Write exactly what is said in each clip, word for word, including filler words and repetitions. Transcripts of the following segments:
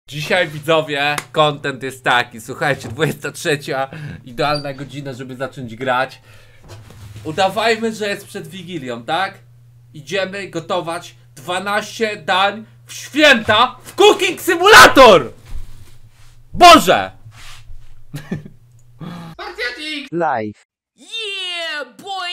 Dzisiaj, widzowie, content jest taki, słuchajcie, dwudziesta trzecia, idealna godzina, żeby zacząć grać. Udawajmy, że jest przed Wigilią, tak? Idziemy gotować dwanaście dań w święta w Cooking Simulator! Boże! Live. Yeah, boy!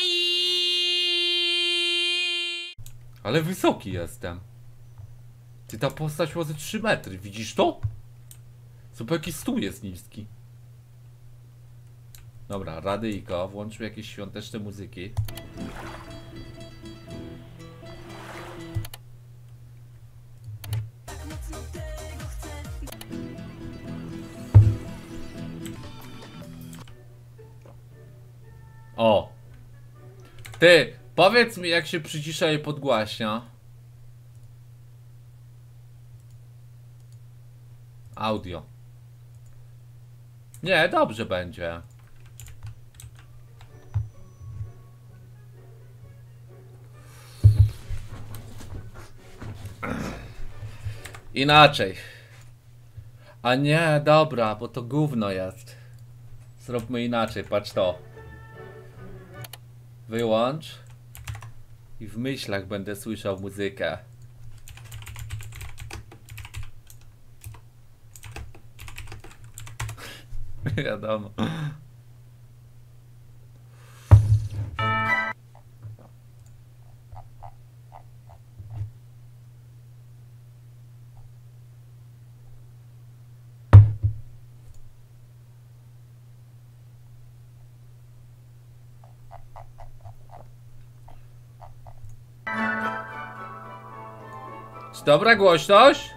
Ale wysoki jestem. Ty, ta postać ma ze trzy metry, widzisz to? Zobacz, jaki stół jest niski. Dobra, radyjko, włączył jakieś świąteczne muzyki. O! Ty, powiedz mi, jak się przycisza i podgłaśnia. Audio. Nie, dobrze będzie. Inaczej. A nie, dobra, bo to gówno jest. Zróbmy inaczej, patrz to. Wyłącz. I w myślach będę słyszał muzykę. Wiadomo. Czy dobra głośność?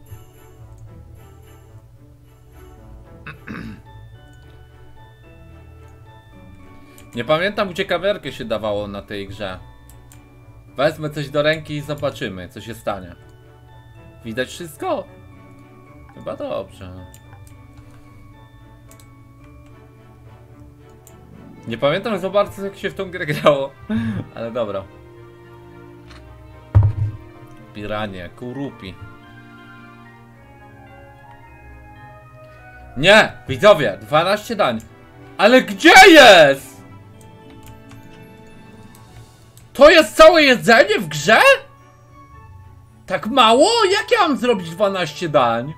Nie pamiętam, gdzie kamerkę się dawało na tej grze. Wezmę coś do ręki i zobaczymy, co się stanie. Widać wszystko? Chyba dobrze. Nie pamiętam za bardzo, jak się w tą grę grało. Ale dobra. Piranie, kurupi. Nie! Widzowie, dwanaście dań. Ale gdzie jest? To jest całe jedzenie w grze? Tak mało? Jak ja mam zrobić dwanaście dań?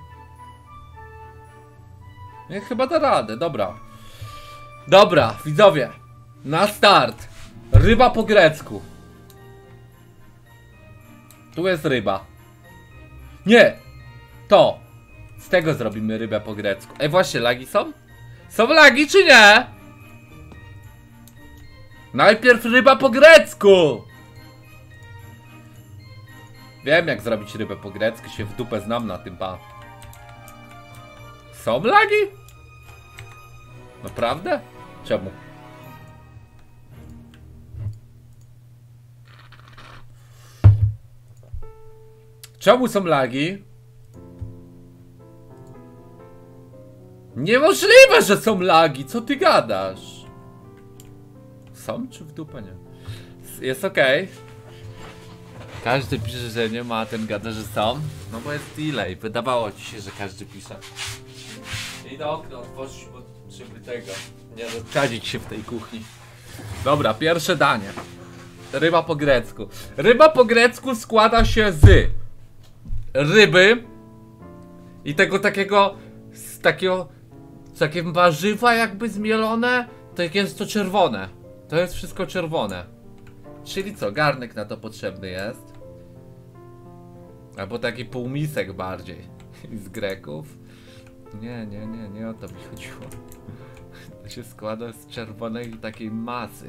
Nie, chyba da radę, dobra. Dobra, widzowie. Na start. Ryba po grecku. Tu jest ryba. Nie! To! Z tego zrobimy rybę po grecku. Ej, właśnie, lagi są? Są lagi czy nie? Najpierw ryba po grecku! Wiem, jak zrobić rybę po grecku, się w dupę znam na tym, pa. Są lagi? Naprawdę? Czemu? Czemu są lagi? Niemożliwe, że są lagi, co ty gadasz? Są czy w dupę nie? Jest okej. Okay. Każdy pisze, że nie ma, a ten gada, że są. No bo jest delay. Wydawało ci się, że każdy pisze. I do okna otworzyć, bo żeby tego nie rozkadzić się w tej kuchni. Dobra, pierwsze danie. Ryba po grecku. Ryba po grecku składa się z ryby i tego takiego z takiego takie warzywa jakby zmielone. Tak jest to czerwone. To jest wszystko czerwone. Czyli co, garnek na to potrzebny jest. Albo taki półmisek bardziej. Z Greków. Nie, nie, nie, nie o to mi chodziło. To się składa z czerwonej takiej masy.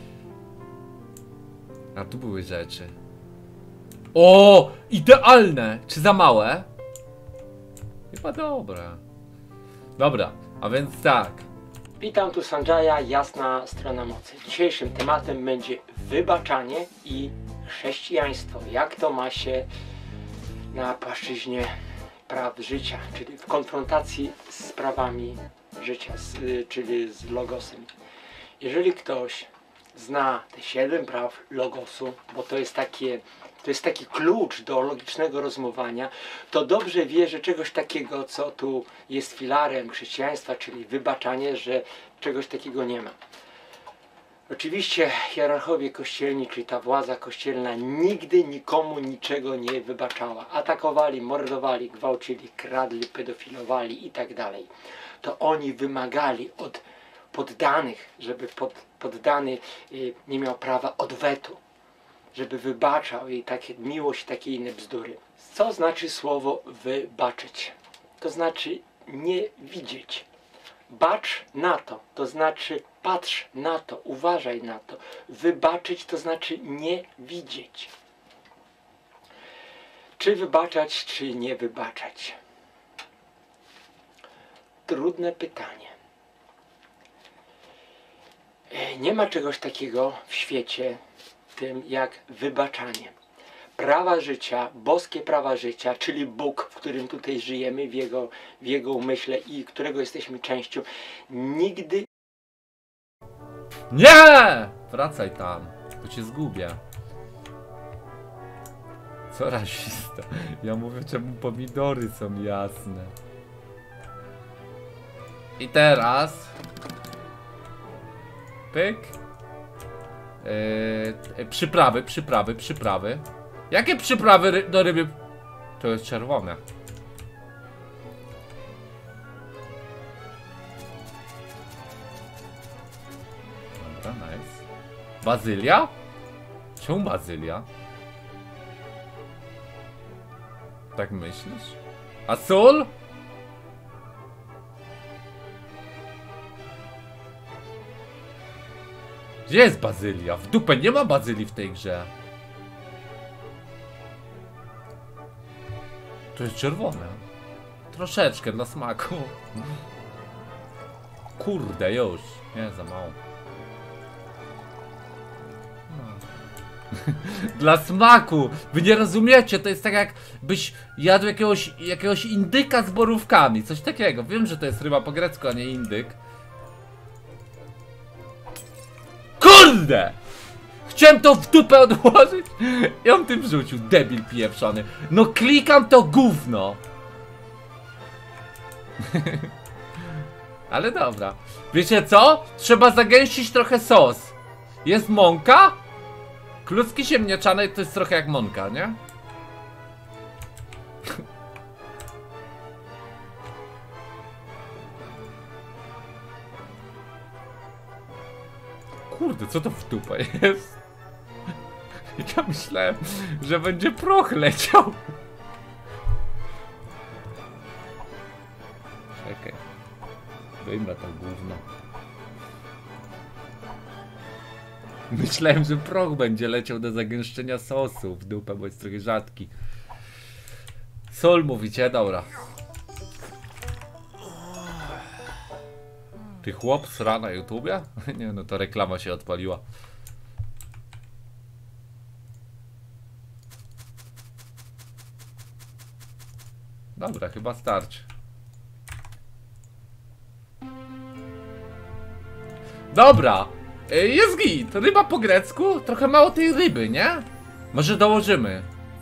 A tu były rzeczy. O! Idealne! Czy za małe? Chyba dobre. Dobra, a więc tak. Witam, tu Sanjaya, jasna strona mocy. Dzisiejszym tematem będzie wybaczanie i chrześcijaństwo. Jak to ma się na płaszczyźnie praw życia, czyli w konfrontacji z prawami życia, z, czyli z logosem. Jeżeli ktoś zna te siedem praw logosu, bo to jest takie to jest taki klucz do logicznego rozumowania, to dobrze wie, że czegoś takiego, co tu jest filarem chrześcijaństwa, czyli wybaczanie, że czegoś takiego nie ma. Oczywiście hierarchowie kościelni, czyli ta władza kościelna, nigdy nikomu niczego nie wybaczała. Atakowali, mordowali, gwałcili, kradli, pedofilowali i tak dalej. To oni wymagali od poddanych, żeby pod, poddany y, nie miał prawa odwetu, żeby wybaczał i takie miłość, takie inne bzdury. Co znaczy słowo wybaczyć? To znaczy nie widzieć. Bacz na to, to znaczy patrz na to, uważaj na to. Wybaczyć to znaczy nie widzieć. Czy wybaczać, czy nie wybaczać? Trudne pytanie. Nie ma czegoś takiego w świecie, tym jak wybaczanie. Prawa życia, boskie prawa życia, czyli Bóg, w którym tutaj żyjemy, w Jego, w Jego umyśle i którego jesteśmy częścią, nigdy... Nie! Wracaj tam, to cię zgubię. Co rasista? Ja mówię, czemu pomidory są jasne. I teraz... Pyk. Yy, przyprawy, przyprawy, przyprawy. Jakie przyprawy ry do ryby? To jest czerwone. Dobra, nice. Bazylia? Czemu bazylia? Tak myślisz? A sól? Gdzie jest bazylia? W dupę nie ma bazylii w tej grze. To jest czerwone. Troszeczkę dla smaku. Kurde, już. Nie, za mało. No. Dla smaku. Wy nie rozumiecie, to jest tak jak byś jadł jakiegoś, jakiegoś indyka z borówkami. Coś takiego. Wiem, że to jest ryba po grecku, a nie indyk. Kurde! Chciałem to w dupę odłożyć i on tym rzucił, debil pieprzony. No klikam to gówno. Ale dobra. Wiecie co? Trzeba zagęścić trochę sos. Jest mąka? Kluski ziemniaczane to jest trochę jak mąka, nie? Kurde, co to w dupę jest? Ja myślałem, że będzie proch leciał. Czekaj. Wyjmę to gówno. Myślałem, że proch będzie leciał do zagęszczenia sosu w dupę, bo jest trochę rzadki. Sól mówicie? Dobra. Ty chłop sra na YouTubie? Nie, no to reklama się odpaliła. Dobra, chyba starczy. Dobra, jest git. Ryba po grecku? Trochę mało tej ryby, nie? Może dołożymy.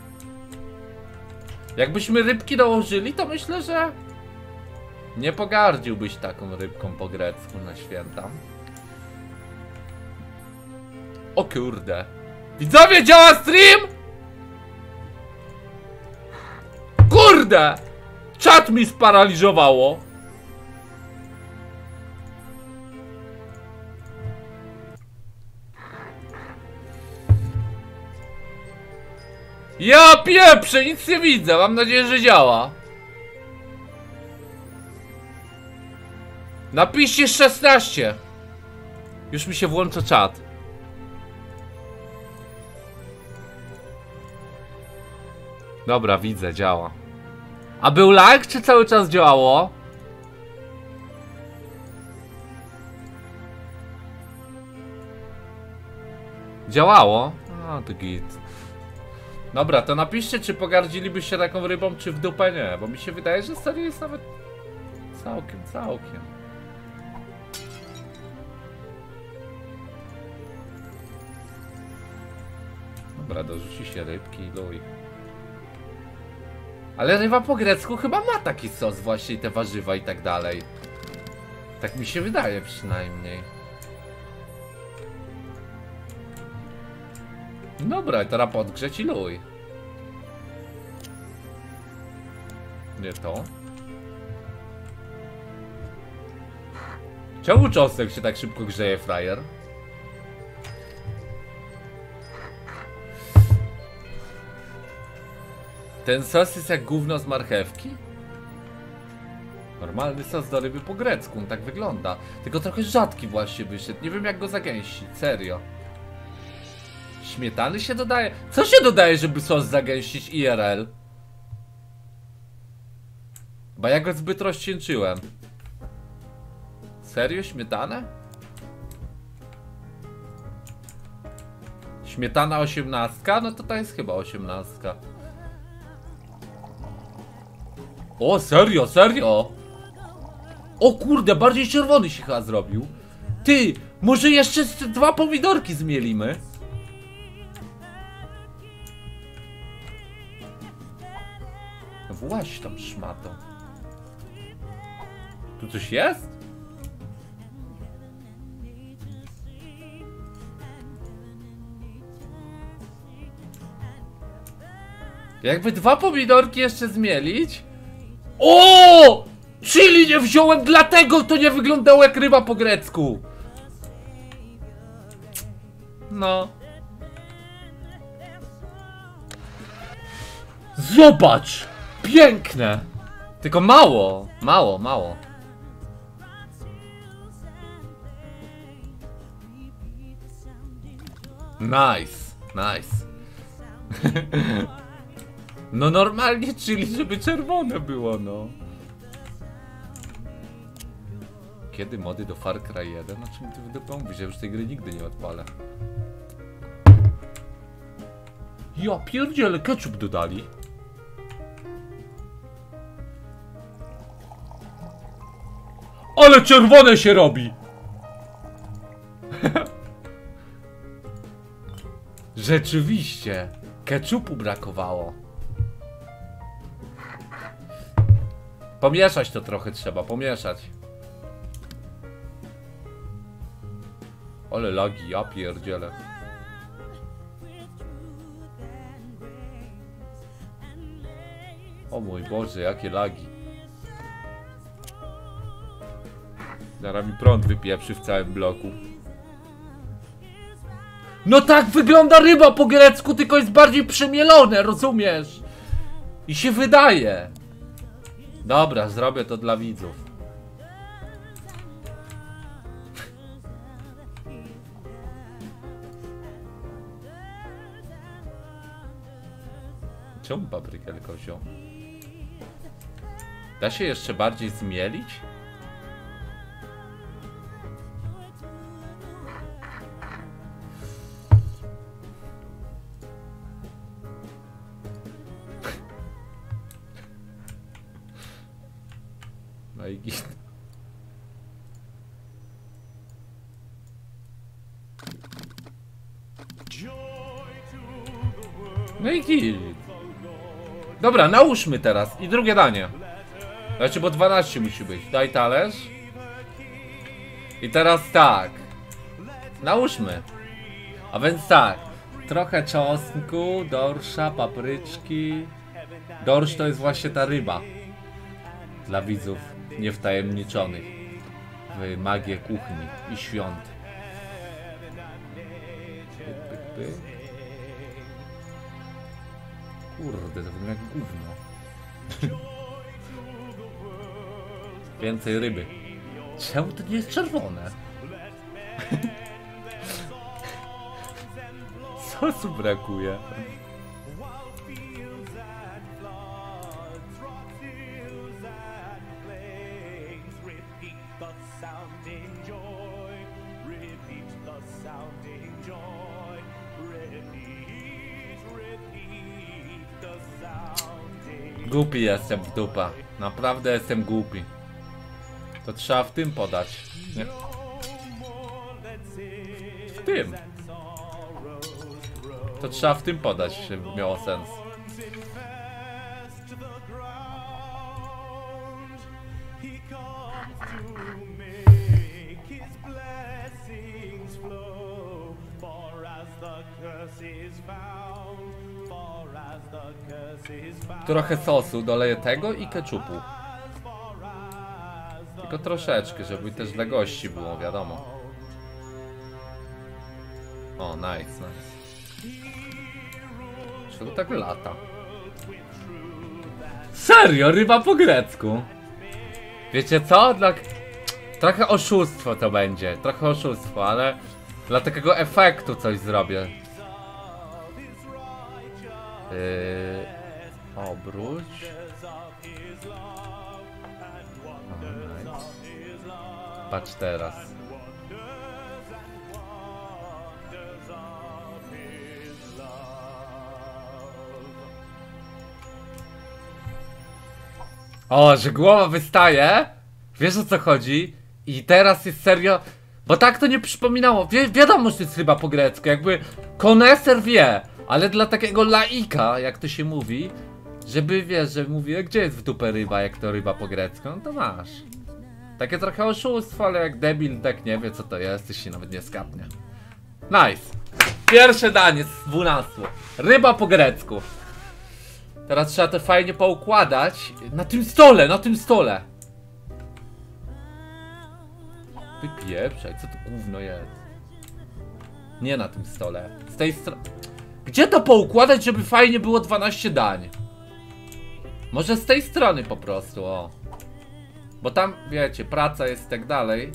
Jakbyśmy rybki dołożyli, to myślę, że nie pogardziłbyś taką rybką po grecku na święta. O kurde. Widzowie, działa stream? Kurde! Czat mi sparaliżowało. Ja pieprzę, nic nie widzę. Mam nadzieję, że działa. Napiszcie szesnaście. Już mi się włącza czat. Dobra, widzę, działa. A był like, czy cały czas działało? Działało? A, to git. Dobra, to napiszcie, czy pogardzilibyście taką rybą, czy w dupę nie. Bo mi się wydaje, że serio jest nawet całkiem, całkiem. Dobra, dorzuci się rybki i luj. Ale ryba po grecku chyba ma taki sos, właśnie te warzywa i tak dalej. Tak mi się wydaje przynajmniej. Dobra, teraz podgrzeć i luj. Nie to. Czemu czosnek się tak szybko grzeje, frajer? Ten sos jest jak gówno z marchewki? Normalny sos do ryby po grecku, on tak wygląda. Tylko trochę rzadki właśnie wyszedł. Nie wiem jak go zagęścić, serio. Śmietany się dodaje? Co się dodaje, żeby sos zagęścić I R L? Bo ja go zbyt rozcieńczyłem. Serio? Śmietanę? Śmietana osiemnastka? No to to jest chyba osiemnastka. O, serio, serio? O kurde, bardziej czerwony się chyba zrobił. Ty, może jeszcze dwa pomidorki zmielimy? Właś tam szmatą. Tu coś jest? Jakby dwa pomidorki jeszcze zmielić? O! Chili nie wziąłem, dlatego to nie wyglądało jak ryba po grecku. No. Zobacz! Piękne! Tylko mało, mało, mało. Nice, nice. No normalnie, czyli żeby czerwone było, no. Kiedy mody do Far Cry jeden? O czym ty w dupę mówisz? Ja już tej gry nigdy nie odpalę. Ja pierdziele, ketchup dodali. Ale czerwone się robi! Rzeczywiście, ketchupu brakowało. Pomieszać to trochę trzeba, pomieszać. Ale lagi, ja pierdzielę. O mój Boże, jakie lagi. Zaraz mi prąd wypieprzy w całym bloku. No tak wygląda ryba po grecku, tylko jest bardziej przemielone, rozumiesz? I się wydaje. Dobra, zrobię to dla widzów. Czemu paprykę tylko wziął? Da się jeszcze bardziej zmielić? No i git. No i git. Dobra, nałóżmy teraz. I drugie danie. Znaczy, bo dwanaście musi być. Daj talerz. I teraz tak. Nałóżmy. A więc tak. Trochę czosnku, dorsza, papryczki. Dorsz to jest właśnie ta ryba. Dla widzów niewtajemniczonych w magię kuchni i świąt. Pyk, pyk, pyk. Kurde, to wygląda jak gówno. Więcej ryby. Czemu to nie jest czerwone? Sosu brakuje. Głupi jestem w dupa. Naprawdę jestem głupi. To trzeba w tym podać. Nie? W tym. To trzeba w tym podać, żeby miało sens. Trochę sosu doleję tego i keczupu. Tylko troszeczkę, żeby też dla gości było, wiadomo. O, nice, nice. Czego tak lata? Serio, ryba po grecku. Wiecie co? Dla... Trochę oszustwo to będzie, trochę oszustwo, ale dla takiego efektu coś zrobię. Yy... Obróć. O, nice. Patrz teraz. O, że głowa wystaje. Wiesz, o co chodzi? I teraz jest serio. Bo tak to nie przypominało. Wi wiadomo, że to jest ryba po grecku. Jakby koneser wie. Ale dla takiego laika, jak to się mówi, żeby wiesz, że mówię, gdzie jest w dupę ryba, jak to ryba po grecku, no to masz. Takie trochę oszustwo, ale jak debil tak nie wie, co to jest, to się nawet nie skapnie. Nice. Pierwsze danie z dwunastu. Ryba po grecku. Teraz trzeba to fajnie poukładać. Na tym stole, na tym stole. Wypieprzaj, co to gówno jest? Nie na tym stole. Z tej strony. Gdzie to poukładać, żeby fajnie było dwanaście dań? Może z tej strony po prostu, o. Bo tam, wiecie, praca jest i tak dalej.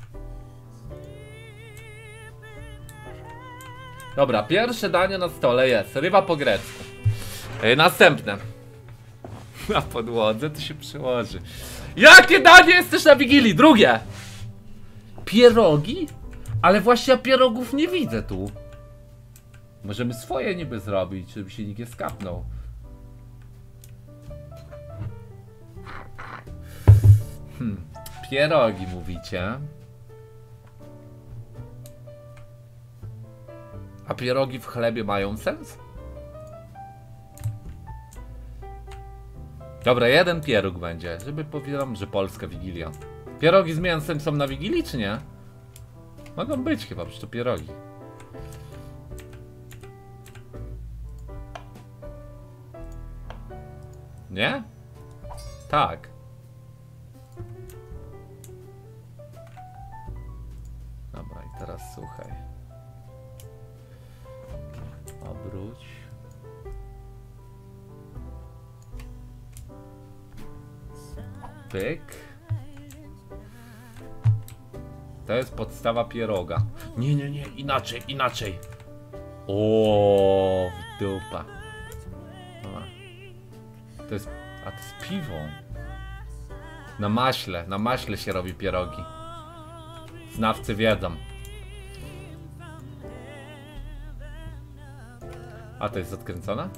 Dobra, pierwsze danie na stole jest ryba po grecku. Yy, następne. Na podłodze to się przyłoży. Jakie danie jest też na Wigilii? Drugie. Pierogi? Ale właśnie ja pierogów nie widzę tu. Możemy swoje niby zrobić, żeby się nikt nie skapnął. Hmm, pierogi mówicie. A pierogi w chlebie mają sens? Dobra, jeden pieróg będzie, żeby powiedziałem, że polska Wigilia. Pierogi z mięsem są na Wigilii, czy nie? Mogą być chyba, przecież to pierogi. Nie? Tak. Dobra, i teraz słuchaj. Obróć. Pyk. To jest podstawa pieroga. Nie, nie, nie, inaczej, inaczej. O, dupa. To jest, a to jest piwo. Na maśle, na maśle się robi pierogi. Znawcy wiedzą. A to jest odkręcone?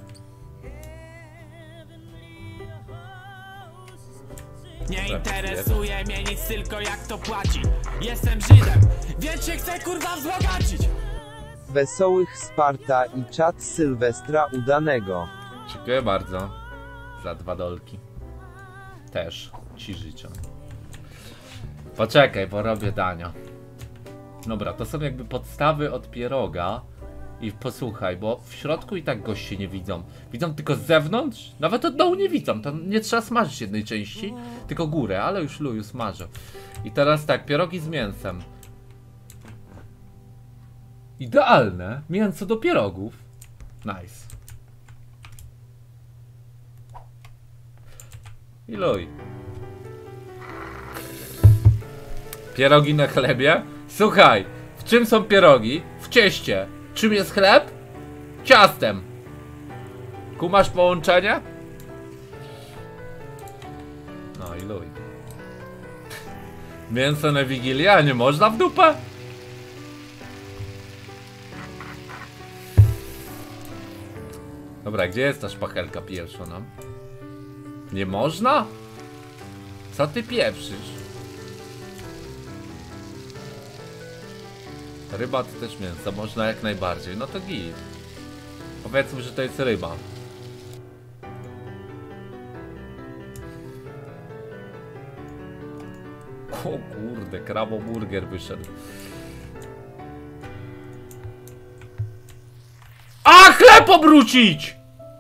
Nie interesuje mnie nic, tylko jak to płaci. Jestem Żydem, więc się chcę kurwa wzbogacić. Wesołych Sparta i czat Sylwestra udanego. Dziękuję bardzo za dwa dolki. Też ci życzę. Poczekaj, bo robię dania. Dobra, to są jakby podstawy od pieroga. I posłuchaj, bo w środku i tak goście nie widzą. Widzą tylko z zewnątrz, nawet od dołu nie widzą. To nie trzeba smażyć jednej części, tylko górę, ale już luju smażę. I teraz tak, pierogi z mięsem. Idealne mięso do pierogów. Nice. I luj. Pierogi na chlebie? Słuchaj, w czym są pierogi? W cieście. Czym jest chleb? Ciastem. Kumasz połączenie? No i luj. Mięso na Wigilię, a nie można w dupę? Dobra, gdzie jest ta szpachelka pieprzona? Nie można? Co ty pieprzysz? Ryba to też mięso, można jak najbardziej, no to git. Powiedzmy, że to jest ryba. O kurde, kraboburger wyszedł. A, chleb obrócić!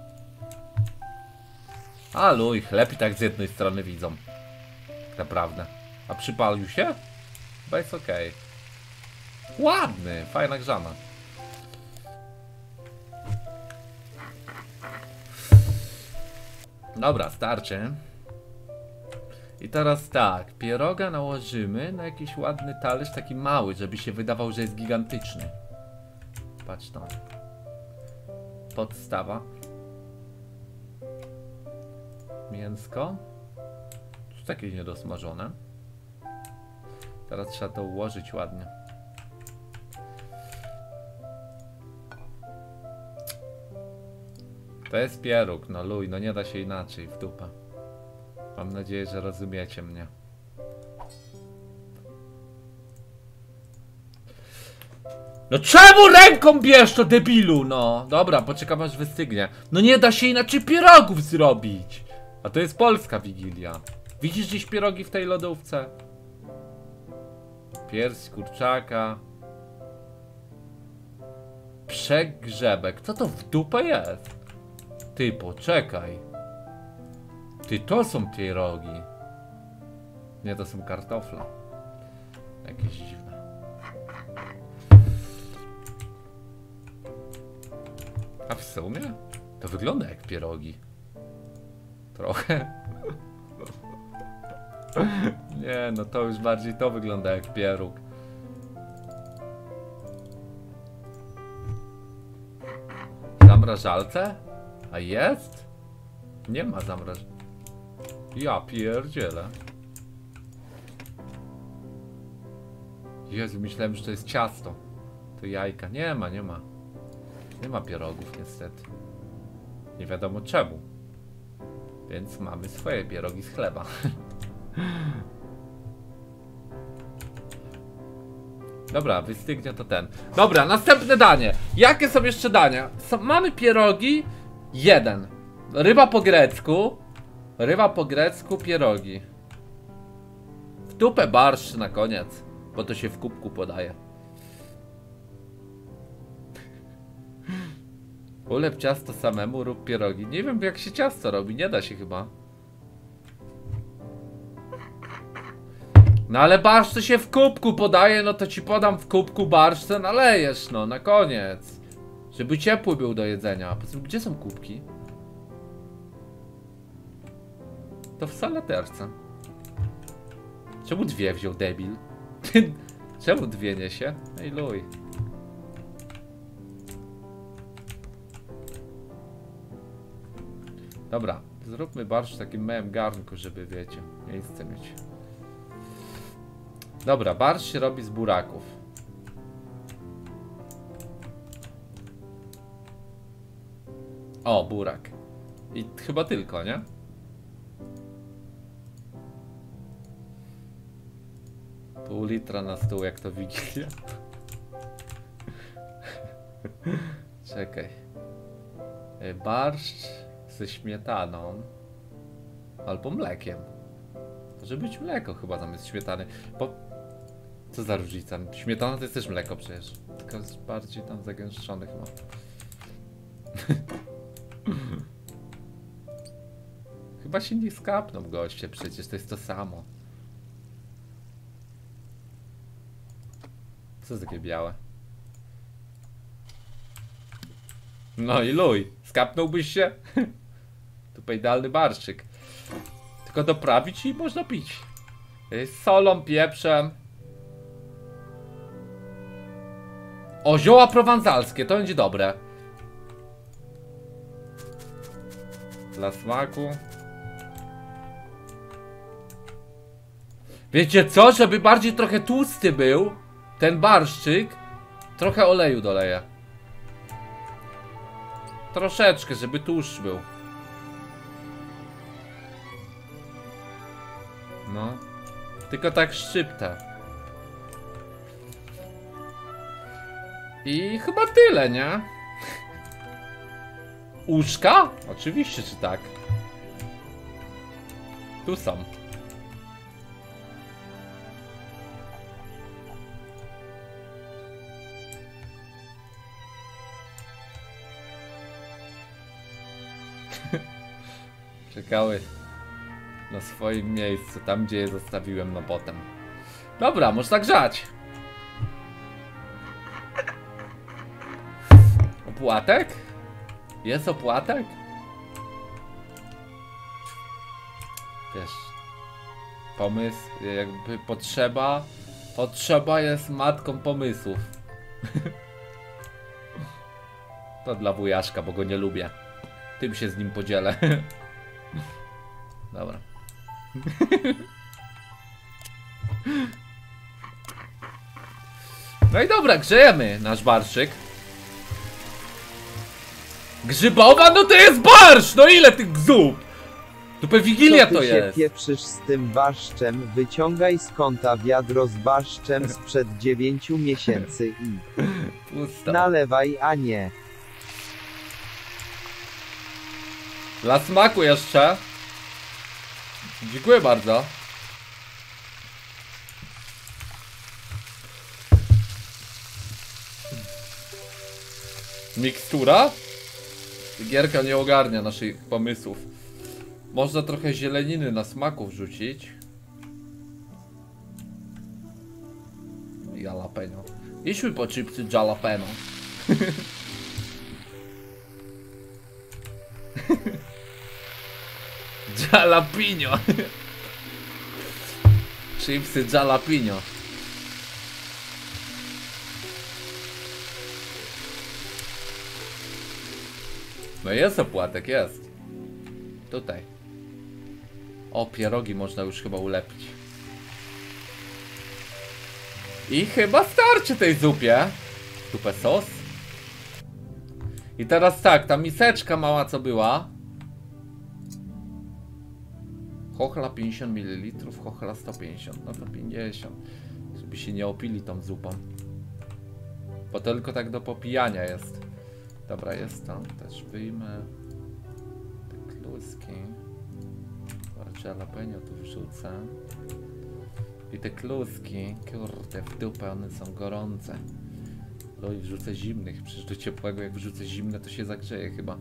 A luj, chleb i tak z jednej strony widzą. Naprawdę. A przypalił się? Chyba jest okej. Ładny, fajna grzana. Dobra, starczy. I teraz tak, pieroga nałożymy na jakiś ładny talerz, taki mały, żeby się wydawał, że jest gigantyczny. Patrz tam. Podstawa. Mięsko. Tu takie niedosmażone. Teraz trzeba to ułożyć ładnie. To jest pieróg, no luj, no nie da się inaczej, w dupę. Mam nadzieję, że rozumiecie mnie. No czemu ręką bierz to, debilu, no? Dobra, poczekam aż wystygnie. No nie da się inaczej pierogów zrobić. A to jest polska Wigilia. Widzisz gdzieś pierogi w tej lodówce? Pierś kurczaka. Przegrzebek. Co to w dupę jest? Ty, poczekaj. Ty, to są pierogi. Nie, to są kartofle. Jakieś dziwne. A w sumie? To wygląda jak pierogi. Trochę. Nie, no to już bardziej to wygląda jak pieróg. W zamrażalce? A jest? Nie ma zamrażalki. Ja pierdzielę. Jezu, myślałem, że to jest ciasto. To jajka. Nie ma, nie ma. Nie ma pierogów niestety. Nie wiadomo czemu. Więc mamy swoje pierogi z chleba. Dobra, wystygnie to ten. Dobra, następne danie. Jakie są jeszcze dania? Są, mamy pierogi. Jeden. Ryba po grecku. Ryba po grecku, pierogi. W dupę barszcz na koniec. Bo to się w kubku podaje. Ulep ciasto samemu, rób pierogi. Nie wiem jak się ciasto robi, nie da się chyba. No ale barszcz się w kubku podaje, no to ci podam w kubku barszcz, nalejesz no, na koniec. Żeby ciepły był do jedzenia. Poza tym, gdzie są kubki? To w salaterce. Czemu dwie wziął, debil? Czemu dwie niesie? Ej luj. Dobra, zróbmy barszcz w takim małym garnku, żeby wiecie, miejsce mieć. Dobra, barszcz się robi z buraków. O, burak. I chyba tylko, nie? Pół litra na stół, jak to Wigilia. Czekaj. Barszcz ze śmietaną. Albo mlekiem. Może być mleko chyba zamiast śmietany. Bo... Co za różnica? Śmietana to jest też mleko przecież. Tylko jest bardziej tam zagęszczony chyba. Chyba się nie skapną goście, przecież to jest to samo. Co jest takie białe? No i luj, skapnąłbyś się? Tu idealny barszczyk. Tylko doprawić i można pić. Z solą, pieprzem. O, zioła prowanzalskie, to będzie dobre. Dla smaku. Wiecie co? Żeby bardziej trochę tłusty był ten barszczyk, trochę oleju doleję. Troszeczkę, żeby tłuszcz był. No. Tylko tak szczyptę. I chyba tyle, nie? Uszka? Oczywiście, czy tak. Tu są. Czekały na swoim miejscu, tam gdzie je zostawiłem, no potem. Dobra, można grzać. Opłatek? Jest opłatek? Wiesz, pomysł, jakby potrzeba, potrzeba jest matką pomysłów. To dla wujaszka, bo go nie lubię. Tym się z nim podzielę. Dobra. No i dobra, grzejemy nasz barszyk. Grzybowa? No to jest barszcz! No ile tych zup? Dupę Wigilia to jest. Co ty się pieprzysz z tym barszczem? Wyciągaj z kąta wiadro z barszczem sprzed dziewięciu miesięcy i Pusta. nalewaj, a nie. Dla smaku jeszcze. Dziękuję bardzo. Mikstura? Gierka nie ogarnia naszych pomysłów. Można trochę zieleniny na smaku wrzucić. Jalapeno. Idźmy po chipsy jalapeno. Jalapino. Chipsy jalapino. No jest opłatek, jest. Tutaj. O, pierogi można już chyba ulepić. I chyba starczy tej zupie. Zupę sos. I teraz tak, ta miseczka mała co była. Chochla pięćdziesiąt mililitrów, chochla sto pięćdziesiąt, no to pięćdziesiąt. Żeby się nie opili tą zupą. Bo to tylko tak do popijania jest. Dobra, jest tam, też wyjmę te kluski. Jalapeno tu wrzucę. I te kluski, kurde, w dupę, one są gorące. No i wrzucę zimnych, przecież do ciepłego jak wrzucę zimne to się zagrzeje chyba.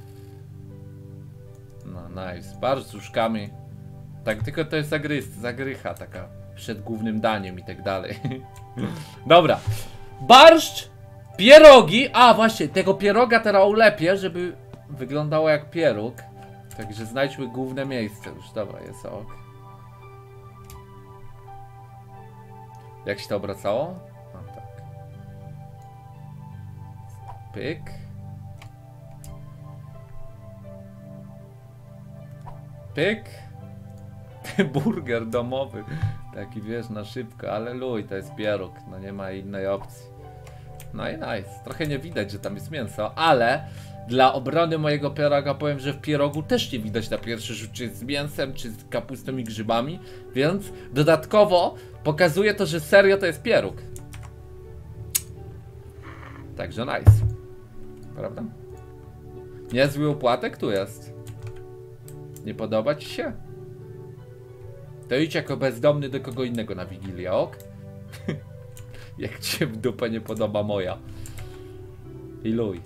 No nice, barszcz z uszkami. Tak, tylko to jest zagryz, zagrycha taka przed głównym daniem i tak dalej. Dobra, barszcz, pierogi, a właśnie tego pieroga teraz ulepię, żeby wyglądało jak pieróg. Także znajdźmy główne miejsce już, dobra, jest ok. Jak się to obracało? A tak. Pyk. Pyk. Burger domowy. Taki wiesz, na szybko, ale luj, to jest pieróg, no nie ma innej opcji. No i nice. Trochę nie widać, że tam jest mięso, ale dla obrony mojego pieroga powiem, że w pierogu też nie widać na pierwszy rzut, czy z mięsem, czy z kapustą i grzybami, więc dodatkowo pokazuje to, że serio to jest pieróg. Także nice. Prawda? Niezły opłatek tu jest. Nie podoba ci się? To idź jako bezdomny do kogo innego na Wigilię, ok? Jak ci się w dupę nie podoba moja. I luj.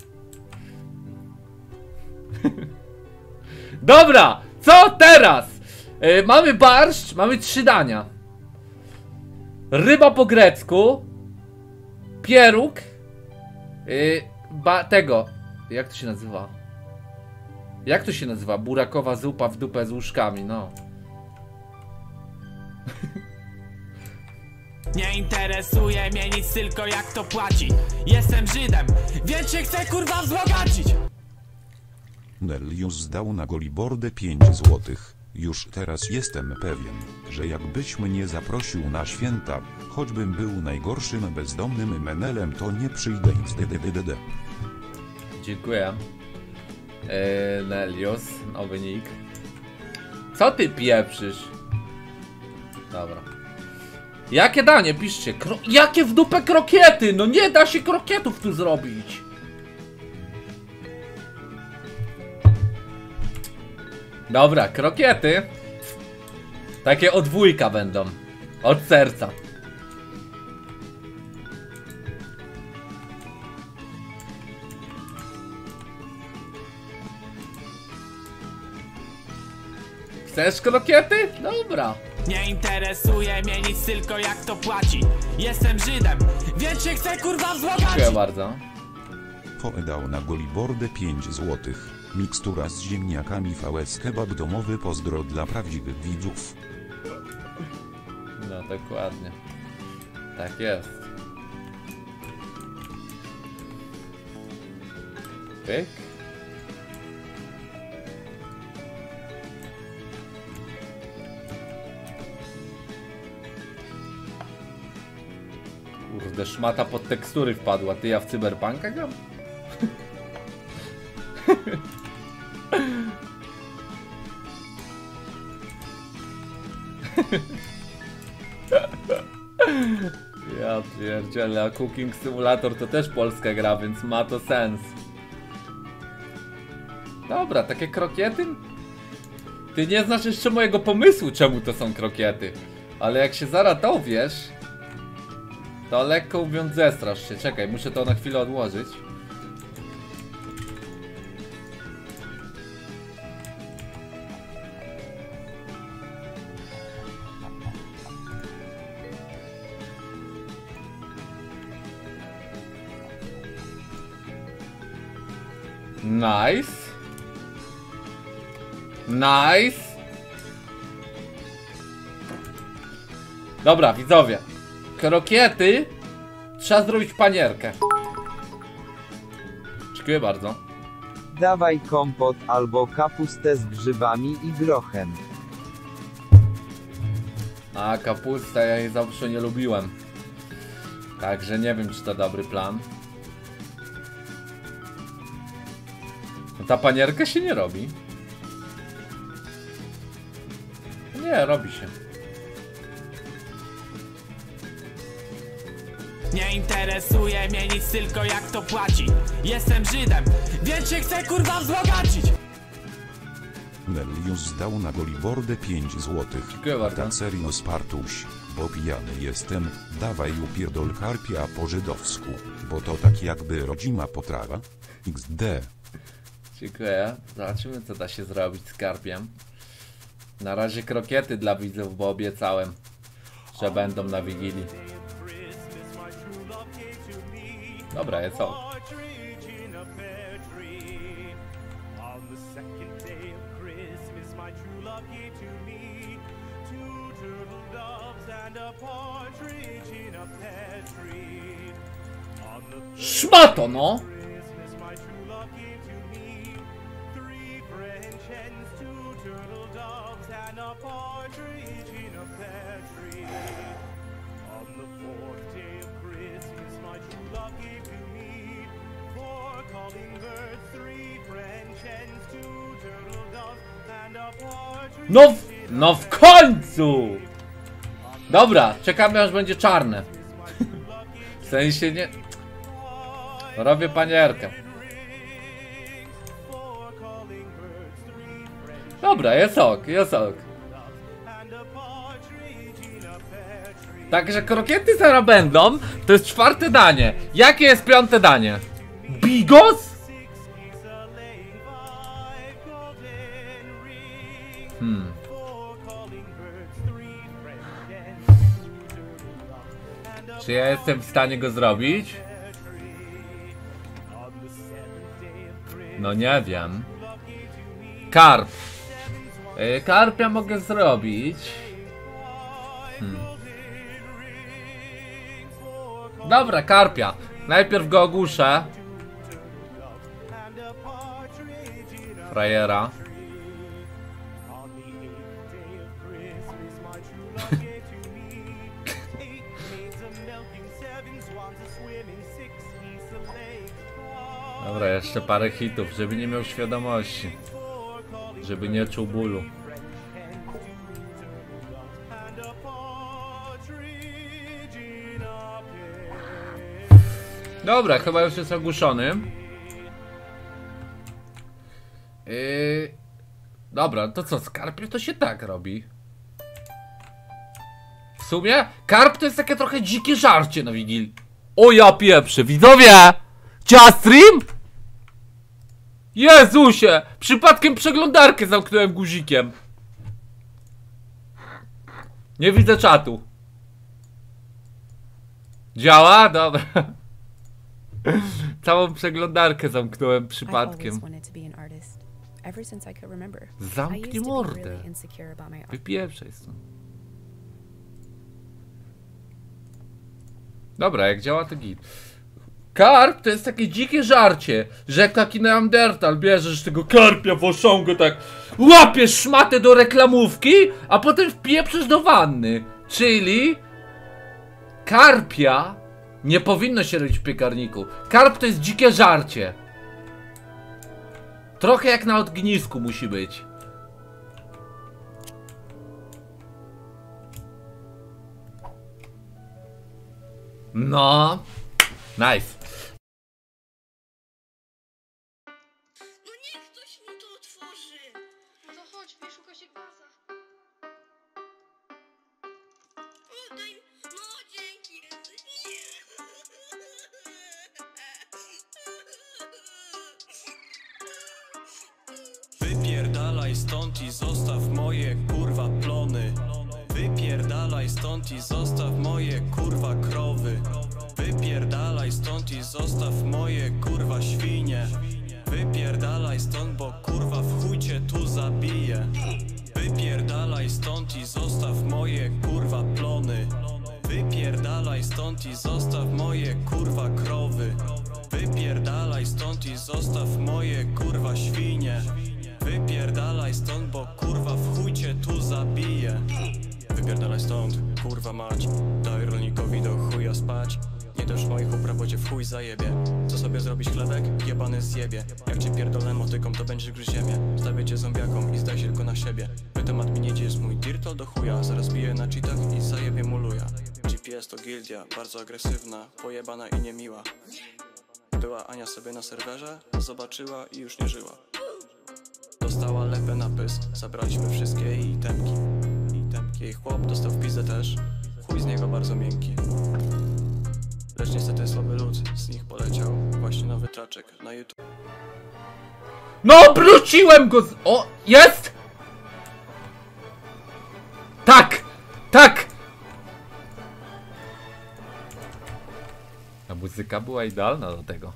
Dobra, co teraz? Yy, mamy barszcz, mamy trzy dania. Ryba po grecku. Pieróg. Yy, ba tego. Jak to się nazywa? Jak to się nazywa? Burakowa zupa w dupę z łóżkami, no. Nie interesuje mnie nic, tylko jak to płaci. Jestem Żydem, więc się chcę kurwa wzbogacić. Nelius zdał na Golibordę pięć złotych. Już teraz jestem pewien, że jakbyś mnie zaprosił na święta, choćbym był najgorszym bezdomnym menelem, to nie przyjdę nic. Dddd. Dziękuję. Eee, Nelius, nowy nick. Co ty pieprzysz? Dobra. Jakie danie? Piszcie. Kro jakie w dupę krokiety? No nie da się krokietów tu zrobić. Dobra, krokiety. Takie od wujka będą. Od serca. Chcesz krokiety? Dobra. Nie interesuje mnie nic, tylko jak to płaci. Jestem Żydem, więc się chcę kurwa wzbogacić. Dziękuję bardzo. Poedał na Golibordę pięć złotych. Mikstura z ziemniakami V S Kebab domowy, pozdro dla prawdziwych widzów. No dokładnie. Tak jest. Pyk. Kurde, szmata pod tekstury wpadła. Ty, ja w Cyberpunka gram? Ja pierdzielę, a Cooking Simulator to też polska gra, więc ma to sens. Dobra, takie krokiety? Ty nie znasz jeszcze mojego pomysłu, czemu to są krokiety. Ale jak się zaraz dowiesz, to lekko mówiąc zestrasz się. Czekaj, muszę to na chwilę odłożyć. Nice. Nice. Dobra, widzowie. Krokiety trzeba zrobić panierkę. Dziękuję bardzo. Dawaj kompot albo kapustę z grzybami i grochem. A kapusta, ja jej zawsze nie lubiłem. Także nie wiem, czy to dobry plan. No ta panierka się nie robi. Nie, robi się. Nie interesuje mnie nic, tylko jak to płaci. Jestem Żydem, więc się chcę kurwa wzbogacić. Nelius zdał na Golibordę pięć złotych. Dziękuję bardzo. Tak serio Spartuś, bo pijany jestem, dawaj upierdol karpia po żydowsku, bo to tak jakby rodzima potrawa. iks de. Dziękuję. Zobaczymy, co da się zrobić z karpiem. Na razie krokiety dla widzów, bo obiecałem, że będą na Wigilii. Dobra, jest ok. Szmato, no! No, w, no w końcu! Dobra, czekamy aż będzie czarne. W sensie nie... Robię panierkę. Dobra, jest ok, jest ok. Także krokiety zaraz będą. To jest czwarte danie. Jakie jest piąte danie? Bigos? Hmm. Czy ja jestem w stanie go zrobić? No nie wiem. Karp. Yy, karpia mogę zrobić. Hmm. Dobra, karpia. Najpierw go ogłuszę. Frajera. Dobra, jeszcze parę hitów, żeby nie miał świadomości. Żeby nie czuł bólu. Dobra, chyba już jest ogłuszony. Yy... Dobra, to co, z karpiem to się tak robi. W sumie, karp to jest takie trochę dzikie żarcie na Wigilii. O ja pieprzę, widzowie! Działa stream? Jezusie! Przypadkiem przeglądarkę zamknąłem guzikiem. Nie widzę czatu. Działa? Dobra. Całą przeglądarkę zamknąłem przypadkiem. Zamknij mordę. Wypieprzaj stąd. Dobra, jak działa to git. Karp to jest takie dzikie żarcie, że jak taki neandertal bierzesz tego karpia w oszągo, tak łapiesz szmatę do reklamówki, a potem wpieprzysz do wanny. Czyli karpia nie powinno się robić w piekarniku. Karp to jest dzikie żarcie. Trochę jak na ognisku musi być. No, nice. No niech ktoś mu to otworzy. No to chodź, szuka się gaza. O, daj, no dzięki. Nie. Wypierdalaj stąd i zostaw moje kurwa plony. Wypierdalaj stąd i zostaw moje kurwa krowy. Wypierdalaj stąd i zostaw moje kurwa świnie. Wypierdalaj stąd, bo kurwa w chuj cię tu zabiję. Wypierdalaj stąd i zostaw moje kurwa plony. Wypierdalaj stąd i zostaw moje kurwa krowy. Wypierdalaj stąd i zostaw moje kurwa świnie. Wypierdalaj stąd, bo kurwa w chuj cię tu zabiję. Wypierdalaj stąd, kurwa mać. Daj rolnikowi do chuja spać. Nie dość moich upraw, bo cię w chuj zajebie. Co sobie zrobić chlebek? Jebany zjebie. Jak cię pierdolę motyką, to będziesz gryźć ziemię. Stawię cię zombiakom i zdaj się tylko na siebie. Pytam adminie, gdzie jest mój dirtol do chuja. Zaraz biję na cheatach i zajebie mu luja. G P S to gildia, bardzo agresywna, pojebana i niemiła. Była Ania sobie na serwerze, zobaczyła i już nie żyła. Dostała lepę na pysk, zabraliśmy wszystkie jej itemki. itemki. Jej chłop dostał w pizdę też, chuj z niego bardzo miękki. Lecz niestety słaby lud, z nich poleciał właśnie nowy traczek na YouTube. No, obróciłem go z... O, jest! Tak! Tak! A muzyka była idealna do tego.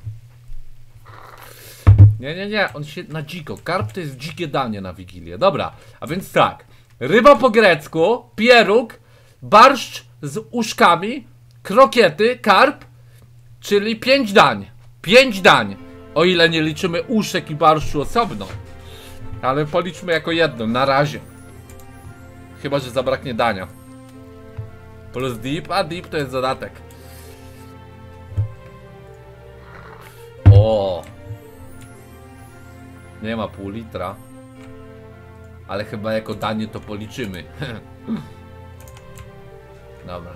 Nie, nie, nie, on się na dziko. Karp to jest dzikie danie na Wigilię. Dobra, a więc tak. Ryba po grecku, pieróg, barszcz z uszkami, krokiety, karp, czyli pięć dań. Pięć dań. O ile nie liczymy uszek i barszczu osobno. Ale policzmy jako jedno, na razie. Chyba że zabraknie dania. Plus dip, a dip to jest dodatek. O. Nie ma pół litra. Ale chyba jako danie to policzymy. Dobra.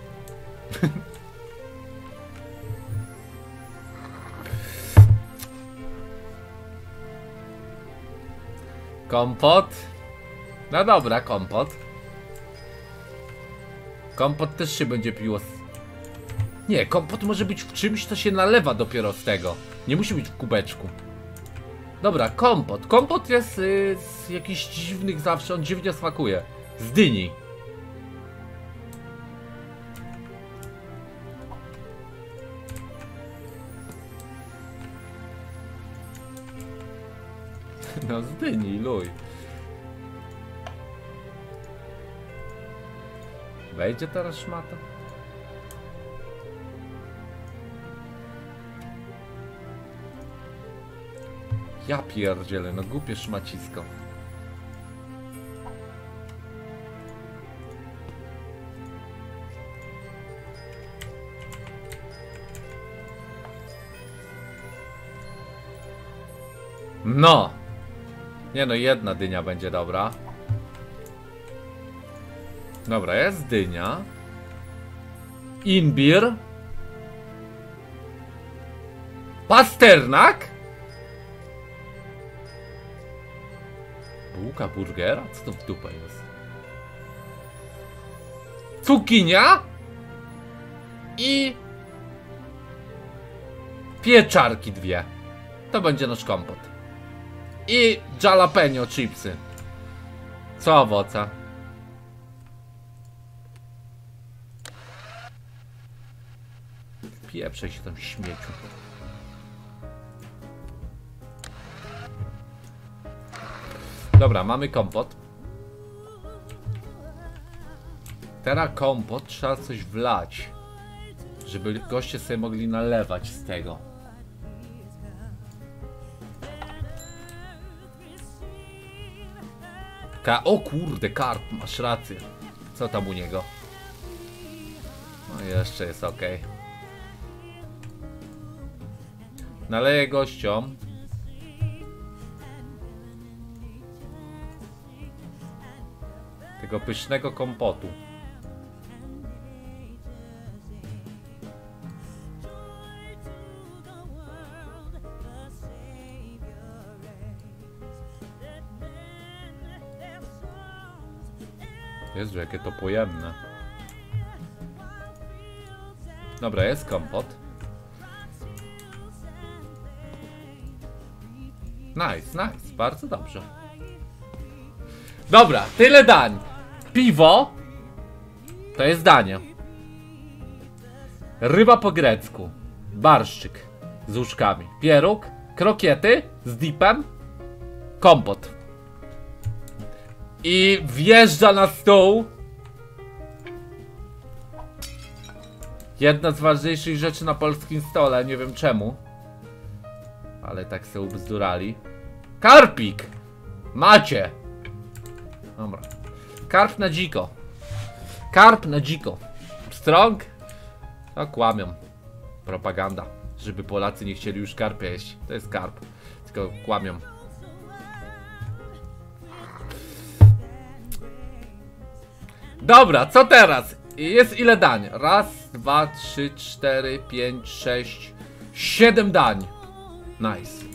Kompot. No dobra, kompot. Kompot też się będzie piło. Nie, kompot może być w czymś, co się nalewa dopiero z tego. Nie musi być w kubeczku. Dobra, kompot. Kompot jest yy, z jakichś dziwnych zawsze, on dziwnie smakuje. Z dyni. No z dyni, luj. Wejdzie teraz szmata? Ja pierdzielę, no głupie szmacisko. No! Nie no, jedna dynia będzie dobra. Dobra, jest dynia. Imbir. Pasternak. Bułka burgera? Co to w dupę jest? Cukinia i pieczarki dwie. To będzie nasz kompot. I jalapeno chipsy. Co owoce? Pieprzej się tam śmieciu. Dobra, mamy kompot. Teraz kompot trzeba coś wlać, żeby goście sobie mogli nalewać z tego. Ka o kurde, karp, masz rację. Co tam u niego? No jeszcze jest ok. Naleję gościom. Tego pysznego kompotu. Jezu, jakie to pojemne. Dobra, jest kompot. Nice, nice, bardzo dobrze. Dobra, tyle dań. Piwo to jest danie. Ryba po grecku. Barszczyk z łóżkami. Pieróg, krokiety z dipem, kompot. I wjeżdża na stół jedna z ważniejszych rzeczy na polskim stole, nie wiem czemu, ale tak se ubzdurali. Karpik! Macie! Dobra. Karp na dziko. Karp na dziko. Strong? No kłamią. Propaganda. Żeby Polacy nie chcieli już karpia jeść. To jest karp. Tylko kłamią. Dobra, co teraz? Jest ile dań? Raz, dwa, trzy, cztery, pięć, sześć, siedem dań. Nice.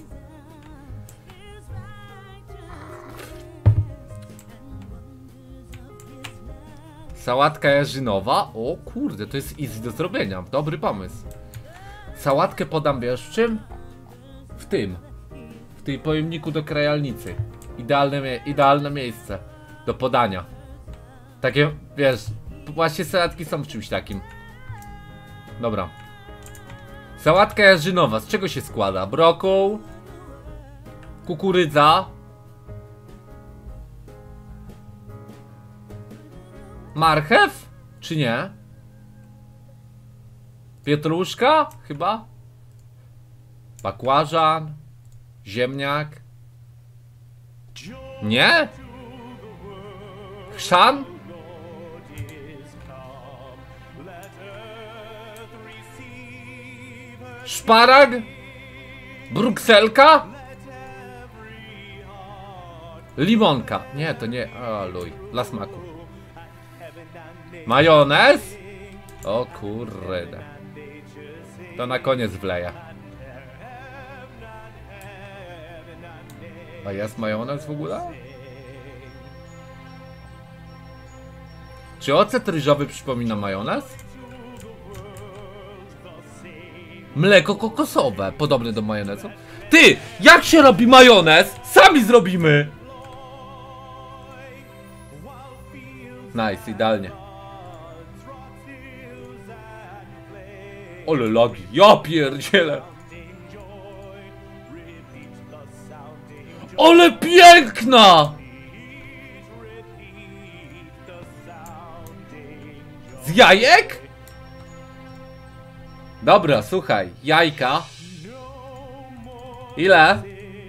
Sałatka jarzynowa. O kurde, to jest easy do zrobienia. Dobry pomysł. Sałatkę podam, wiesz w czym? W tym. W tej pojemniku do krajalnicy. Idealne, mie idealne miejsce do podania. Takie, wiesz, właśnie sałatki są w czymś takim. Dobra. Sałatka jarzynowa. Z czego się składa? Brokuł, kukurydza, marchew? Czy nie? Pietruszka? Chyba? Bakłażan? Ziemniak? Nie? Chrzan? Szparag? Brukselka? Limonka. Nie, to nie. O, luj. Dla smaku. Majonez? O kurde. To na koniec wleję. A jest majonez w ogóle? Czy ocet ryżowy przypomina majonez? Mleko kokosowe, podobne do majonezu. Ty! Jak się robi majonez? Sami zrobimy! Nice, idealnie. Ole logi, ja pierdzielę. Ale piękna! Z jajek? Dobra, słuchaj, jajka. Ile?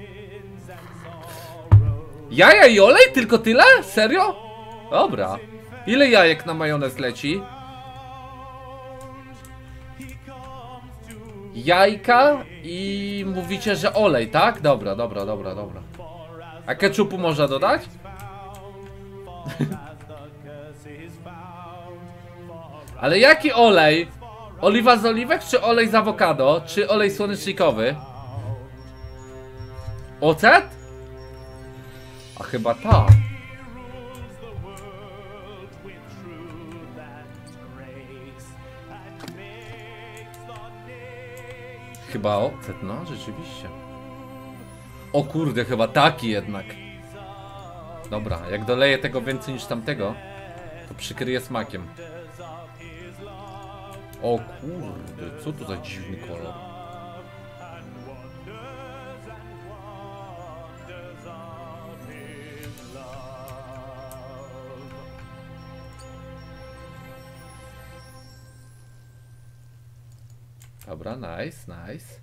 Jaja i olej? Tylko tyle? Serio? Dobra. Ile jajek na majonez leci? Jajka i mówicie, że olej, tak? Dobra, dobra, dobra, dobra. A ketchupu można dodać? Ale jaki olej? Oliwa z oliwek, czy olej z awokado? Czy olej słonecznikowy? Ocet? A chyba ta. Chyba ocet, no rzeczywiście. O kurde, chyba taki jednak. Dobra, jak doleję tego więcej niż tamtego, to przykryję smakiem. O kurde, co to za dziwny kolor. Dobra, nice, nice.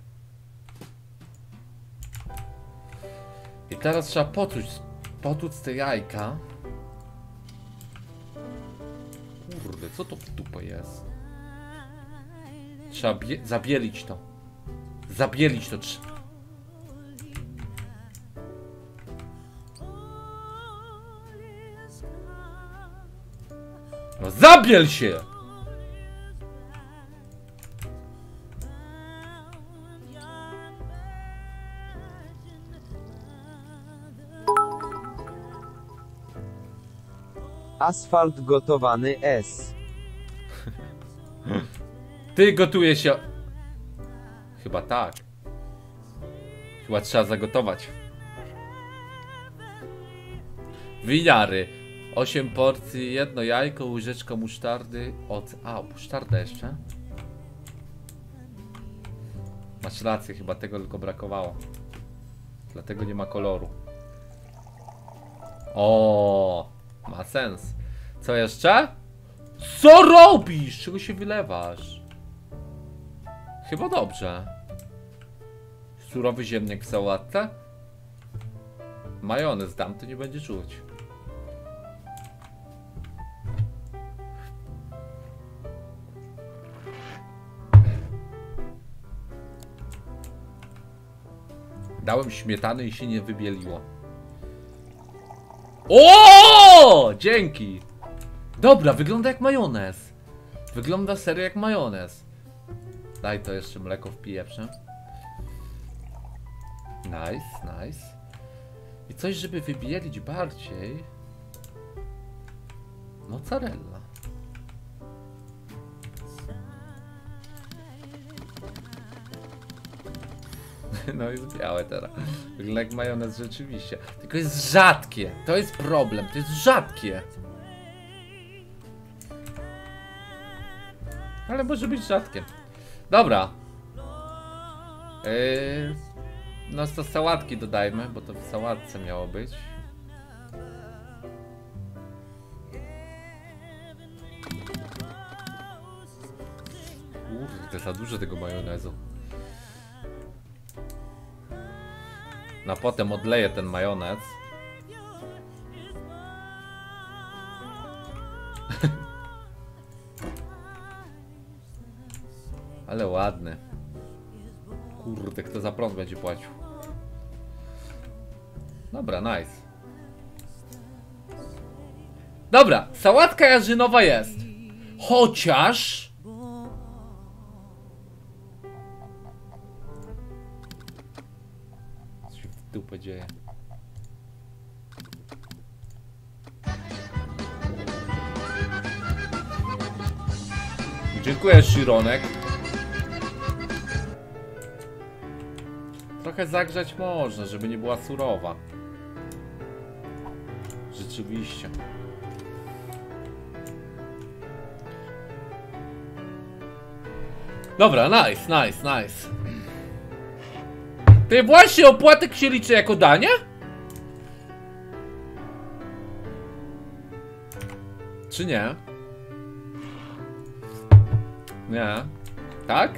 I teraz trzeba potłuc, potłuc te jajka. Kurde, co to w dupę jest? Trzeba zabielić to. Zabielić to trzeba. No zabiel się! Asfalt gotowany S. Ty gotuje się. Chyba tak. Chyba trzeba zagotować. Winiary. osiem porcji, jedno jajko, łyżeczka musztardy. Od... A, musztarda jeszcze. Masz rację, chyba tego tylko brakowało. Dlatego nie ma koloru. O, ma sens. Co jeszcze? Co robisz? Czego się wylewasz? Chyba dobrze. Surowy ziemniak w sałatce? Majonez dam, to nie będzie czuć. Dałem śmietany i się nie wybieliło. O! Dzięki! Dobra, wygląda jak majonez. Wygląda serio jak majonez. Daj to jeszcze mleko wpiję. Nice, nice. I coś, żeby wybielić bardziej. Mozzarella. No jest białe teraz. Wygląda jak majonez rzeczywiście. Tylko jest rzadkie. To jest problem. To jest rzadkie. Ale może być rzadkie. Dobra. Yy, no to sałatki dodajmy, bo to w sałatce miało być. Kurde, za dużo tego majonezu. No potem odleję ten majonez. Ale ładny. Kurde, kto za prąd będzie płacił. Dobra, nice. Dobra, sałatka jarzynowa jest. Chociaż... Co się w dupę dzieje? Dziękuję, Shironek. Trochę zagrzać można, żeby nie była surowa. Rzeczywiście. Dobra, nice, nice, nice. Ty właśnie opłatek się liczy jako danie? Czy nie? Nie. Tak?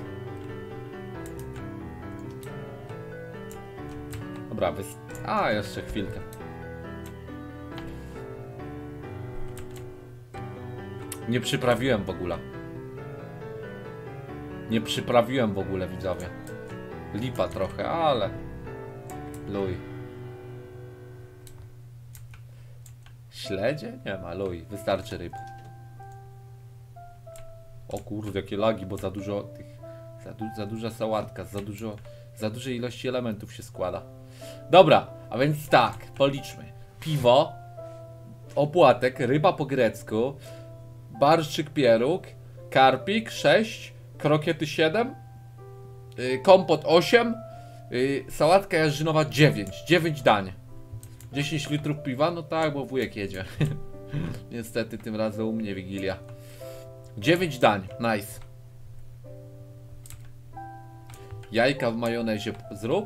Dobra, wys... A, jeszcze chwilkę. Nie przyprawiłem w ogóle. Nie przyprawiłem w ogóle, widzowie. Lipa trochę, ale... Luj. Śledzie? Nie ma, luj. Wystarczy ryb. O kurde, jakie lagi, bo za dużo tych... Za, du za duża sałatka, za dużo... Za dużej ilości elementów się składa. Dobra, a więc tak, policzmy. piwo, opłatek, ryba po grecku, barszczyk pieróg, karpik sześć, krokiety siedem, yy, kompot osiem, yy, sałatka jarzynowa dziewięć. dziewięć dań. dziesięć litrów piwa, no tak, bo wujek jedzie. Niestety tym razem u mnie Wigilia. dziewięć dań, nice. Jajka w majonezie zrób.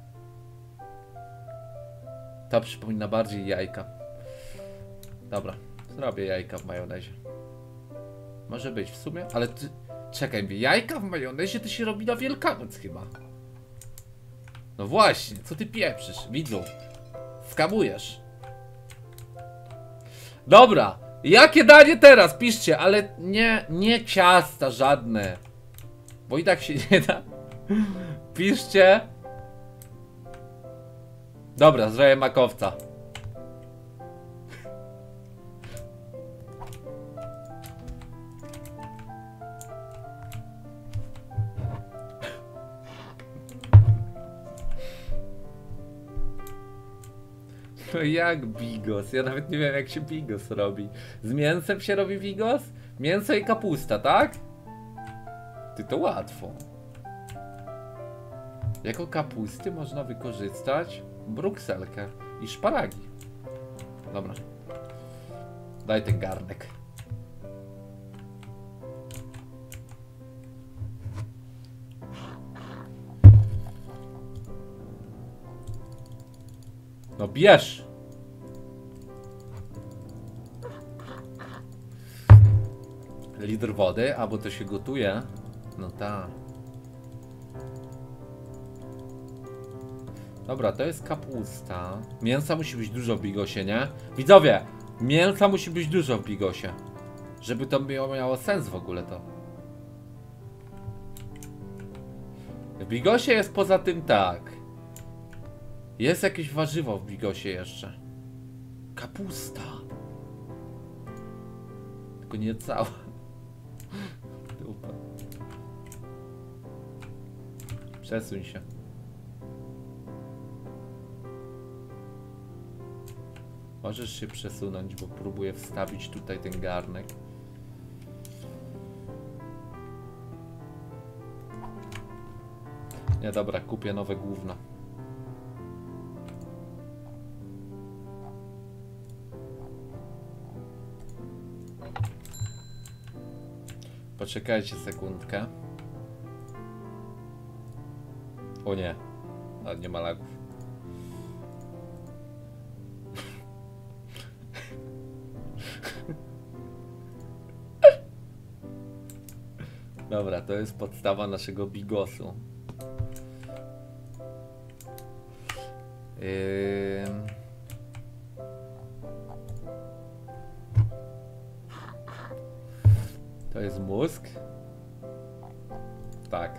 Ta przypomina bardziej jajka. Dobra, zrobię jajka w majonezie. Może być w sumie, ale ty... Czekaj, jajka w majonezie to się robi na Wielkanoc chyba. No właśnie, co ty pieprzysz, widzu? Skamujesz. Dobra, jakie danie teraz? Piszcie, ale nie, nie ciasta żadne. Bo i tak się nie da. Piszcie. Dobra, zrobię makowca. No jak bigos? Ja nawet nie wiem jak się bigos robi. Z mięsem się robi bigos? Mięso i kapusta, tak? Ty to łatwo. Jako kapusty można wykorzystać brukselkę i szparagi. Dobra. Daj ten garnek. No bierz. Litr wody, albo to się gotuje. No tak. Dobra, to jest kapusta. Mięsa musi być dużo w bigosie, nie? Widzowie, mięsa musi być dużo w bigosie. Żeby to miało sens w ogóle to. W bigosie jest poza tym tak. Jest jakieś warzywo w bigosie jeszcze. Kapusta. Tylko nie cała. Dupa. Przesuń się. Możesz się przesunąć, bo próbuję wstawić tutaj ten garnek. Nie, dobra, kupię nowe gówno. Poczekajcie sekundkę. O nie, ale nie ma lagów. Dobra, to jest podstawa naszego bigosu. Yy... To jest mózg. Tak.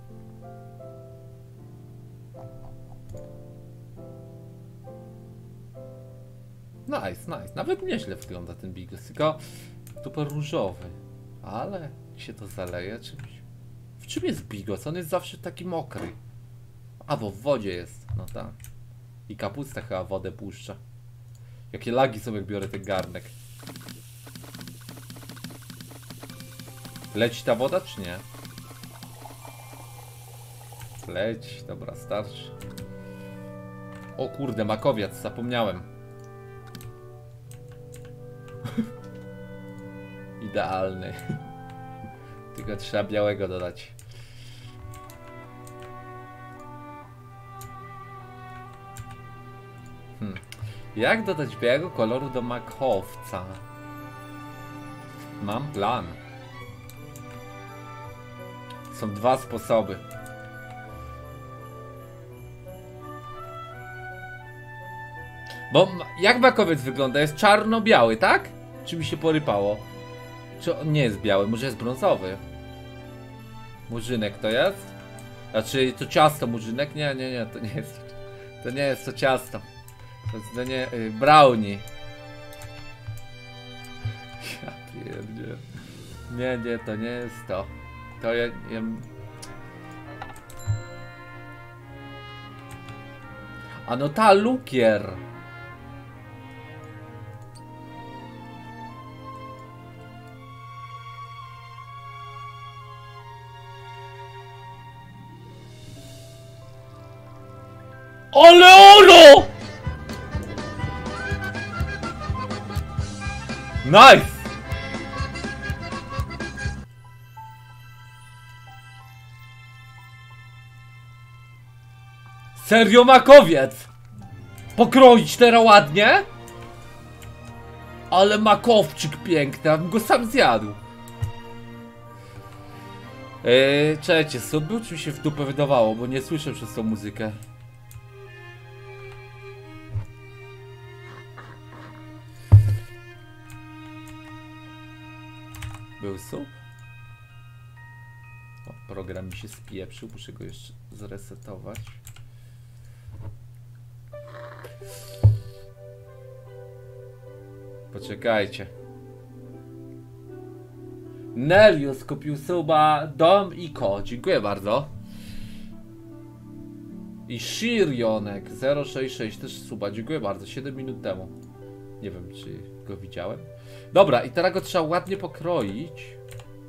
Nice, nice. Nawet nieźle wygląda ten bigos, tylko super różowy. Ale się to zaleje czymś. W czym jest bigos? On jest zawsze taki mokry. A, bo w wodzie jest. No tak. I kapusta chyba wodę puszcza. Jakie lagi są, jak biorę ten garnek. Leci ta woda, czy nie? Leć, dobra, starczy. O kurde, makowiec, zapomniałem. Idealny. Tylko trzeba białego dodać. Hmm. Jak dodać białego koloru do makowca? Mam plan. Są dwa sposoby. Bo jak makowiec wygląda? Jest czarno-biały, tak? Czy mi się porypało? Czy on nie jest biały? Może jest brązowy? Murzynek to jest? Znaczy to ciasto murzynek? Nie, nie, nie, to nie jest. To nie jest to ciasto. To jest to nie. Yy, brownie. Ja pierdzie. Nie, nie, to nie jest to. To ja, ja... A no ta lukier. Ale oro! Nice! Serio makowiec! Pokroić teraz ładnie? Ale makowczyk piękny, abym go sam zjadł. Eee, czekajcie, sub był, czy mi się w dupę wydawało, bo nie słyszę przez tą muzykę. Był sub? O, program mi się spieprzył, muszę go jeszcze zresetować. Poczekajcie. Nelius kupił suba Dom i Ko. Dziękuję bardzo. I Shirionek zero sześć sześć też suba. Dziękuję bardzo. siedem minut temu. Nie wiem, czy go widziałem. Dobra, i teraz go trzeba ładnie pokroić.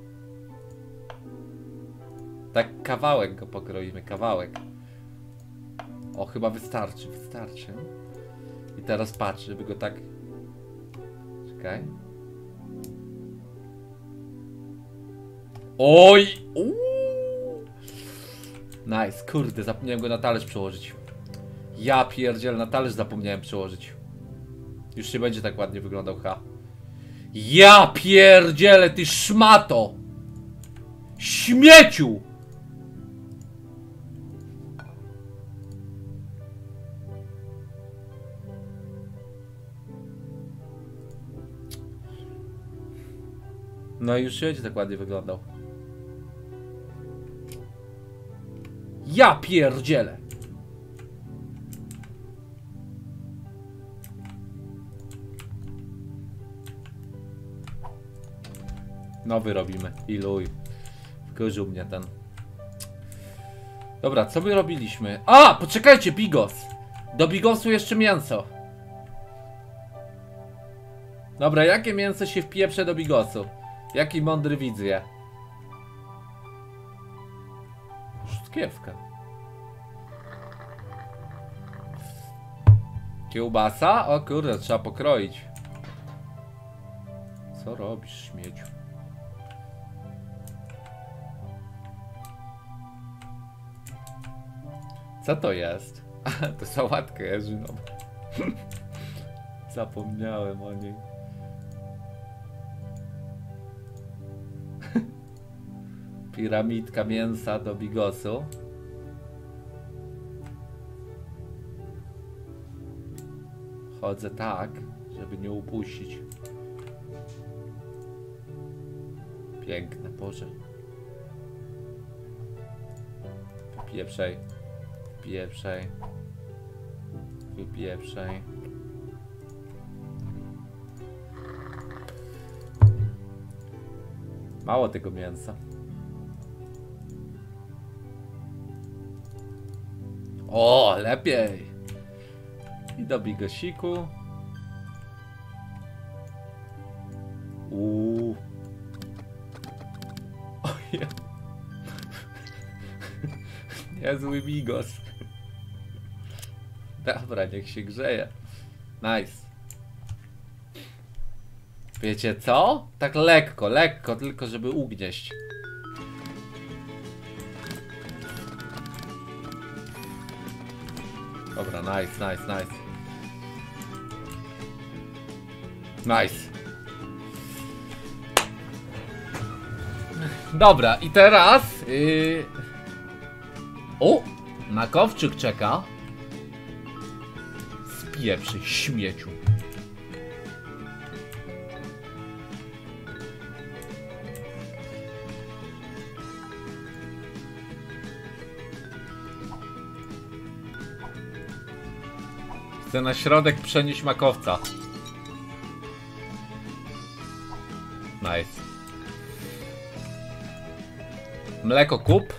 Tak kawałek go pokroimy. Kawałek. O, chyba wystarczy. Wystarczy. I teraz patrz, żeby go tak... Czekaj. Oj! Uuu. Nice, kurde, zapomniałem go na talerz przełożyć. Ja pierdziel, na talerz zapomniałem przełożyć. Już nie będzie tak ładnie wyglądał, ha. Ja pierdzielę, ty szmato! Śmieciu! No i już nie będzie tak ładnie wyglądał. Ja pierdzielę! Nowy robimy. Iluj. Wkurzył mnie ten. Dobra, co my robiliśmy? A! Poczekajcie, bigos! Do bigosu jeszcze mięso. Dobra, jakie mięso się wpieprze do bigosu? Jaki mądry widz wie. Szutkiewka. Kiełbasa? O kurde, trzeba pokroić. Co robisz, śmieciu? Co to jest? To sałatka jarzynowa. Zapomniałem o niej. Piramidka mięsa do bigosu. Chodzę tak, żeby nie upuścić. Piękne, Boże. Wypieprzej. Wypieprzej. Wypieprzej. Mało tego mięsa. O, lepiej. I do bigosiku. Uuu. Ojej. Niezły bigos. Dobra, niech się grzeje. Nice. Wiecie co? Tak lekko, lekko, tylko żeby ugnieść. Dobra, nice, nice, nice. Nice. Dobra, i teraz... Yy... O! Makowczyk czeka. Spieprzy, śmieciu. Chcę na środek przenieść makowca. Nice. Mleko kup.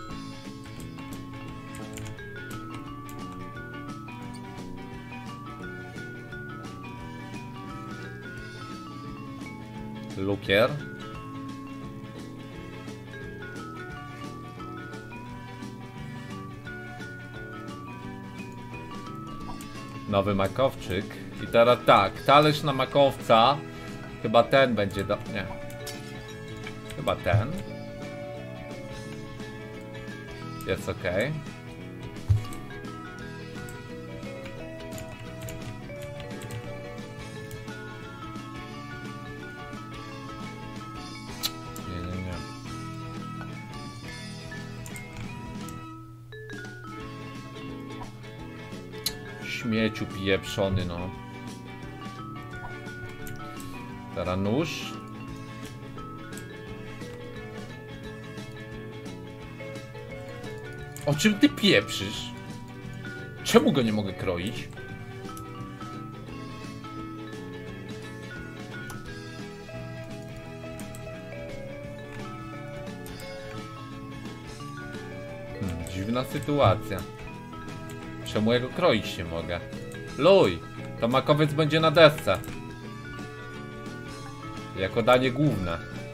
Lukier. Nowy makowczyk. I teraz tak, talerz na makowca. Chyba ten będzie do... nie. Chyba ten. Jest ok. Nie, nie, nie. Śmieciu pieprzony, no. Teraz nóż. O czym ty pieprzysz? Czemu go nie mogę kroić? Hmm, dziwna sytuacja. Czemu ja go kroić nie mogę? Luj! To makowiec będzie na desce. Jako danie główne.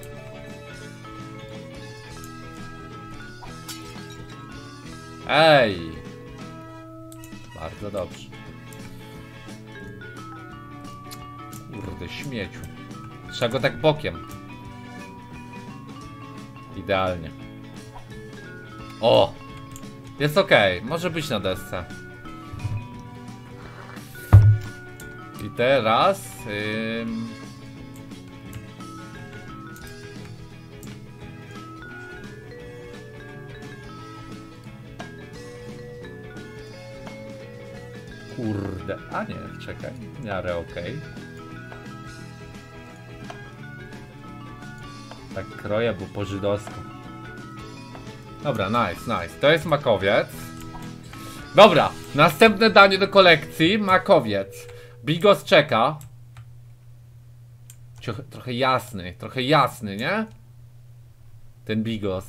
Ej! Bardzo dobrze. Kurde, śmieciu. Trzeba go tak bokiem. Idealnie. O! Jest ok, może być na desce. I teraz... Ym... Kurde, a nie, czekaj, w miarę okej. Tak kroję, bo po żydowsku. Dobra, nice, nice. To jest makowiec. Dobra, następne danie do kolekcji, makowiec. Bigos czeka. Trochę, trochę jasny, trochę jasny, nie? Ten bigos.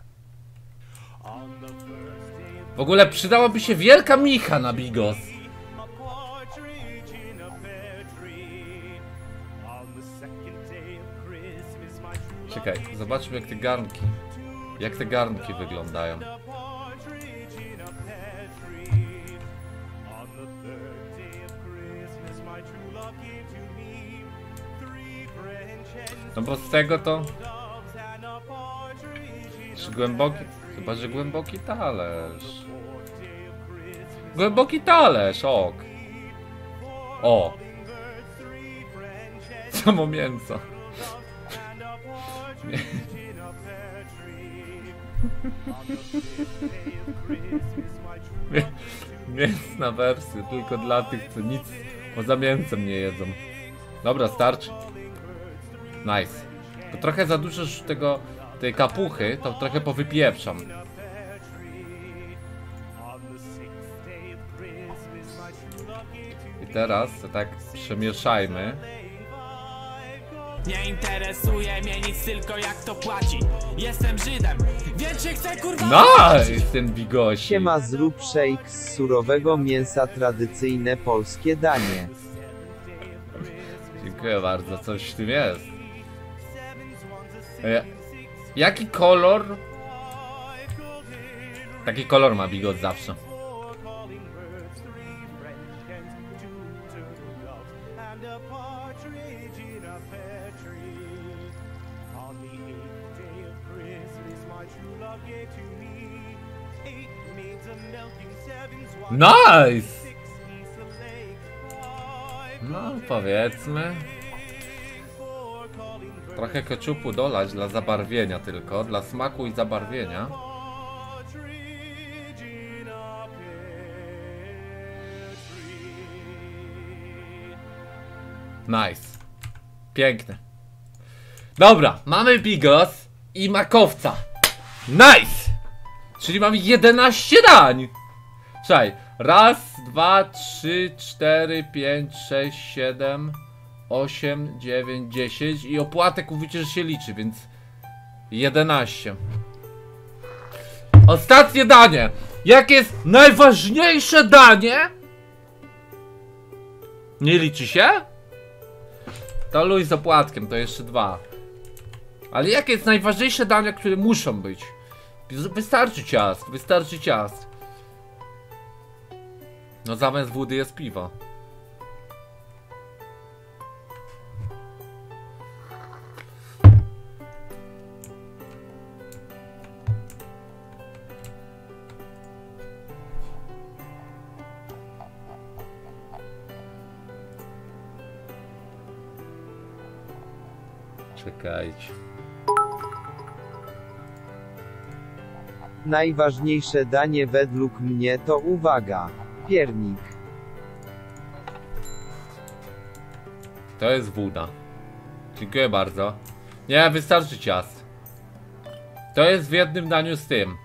W ogóle przydałaby się wielka micha na bigos. Czekaj, zobaczmy jak te garnki. Jak te garnki wyglądają. No bo z tego to... Czy głęboki... Chyba, że głęboki talerz. Głęboki talerz, ok. O! Samo mięso. Mięsna wersja, tylko dla tych, co nic poza mięsem nie jedzą. Dobra, starczy. Nice. To trochę za dużo już tego, tej kapuchy, to trochę powypieprzam. I teraz to tak przemieszajmy. Nie interesuje mnie nic, tylko jak to płaci. Jestem Żydem, więc się chcę kurwa... Nice, ten bigosi. Siema, zrób shake z surowego mięsa, tradycyjne polskie danie. Dziękuję bardzo, coś w tym jest. E, jaki kolor? Taki kolor ma bigot zawsze. Nice! No powiedzmy. Trochę keczupu dolać dla zabarwienia tylko, dla smaku i zabarwienia. Nice. Piękne. Dobra, mamy bigos i makowca. Nice! Czyli mamy jedenaście dań. Czekaj. Raz, dwa, trzy, cztery, pięć, sześć, siedem, osiem, dziewięć, dziesięć i opłatek mówicie, że się liczy, więc jedenaście. Ostatnie danie. Jakie jest najważniejsze danie? Nie liczy się? To luj z opłatkiem, to jeszcze dwa. Ale jakie jest najważniejsze dania, które muszą być? Wystarczy ciast, wystarczy ciast. No zamiast wody jest piwo. Czekajcie. Najważniejsze danie według mnie to uwaga. Piernik. To jest woda. Dziękuję bardzo. Nie, wystarczy ciast. To jest w jednym daniu z tym.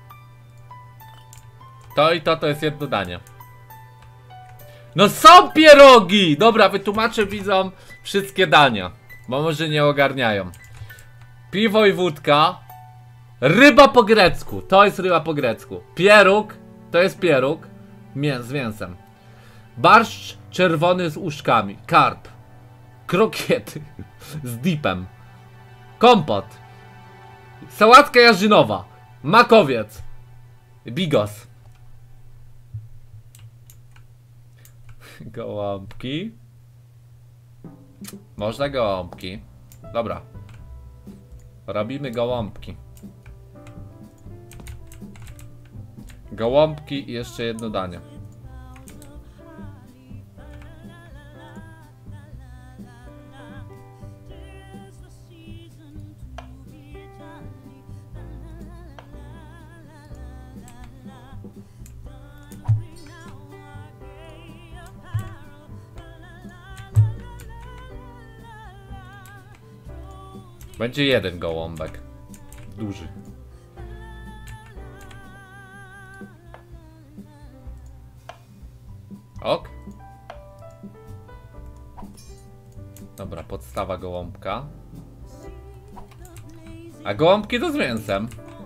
To i to to jest jedno danie. No są pierogi! Dobra, wytłumaczę widzom wszystkie dania. Bo może nie ogarniają. Piwo i wódka. Ryba po grecku. To jest ryba po grecku. Pieróg. To jest pieróg. Mię z mięsem. Barszcz czerwony z uszkami. Karp. Krokiety. Z dipem. Kompot. Sałatka jarzynowa. Makowiec. Bigos. Gołąbki. Można gołąbki. Dobra. Robimy gołąbki. Gołąbki i jeszcze jedno danie. Będzie jeden gołąbek. Duży. Ok. Dobra, podstawa gołąbka. A gołąbki to z mięsem.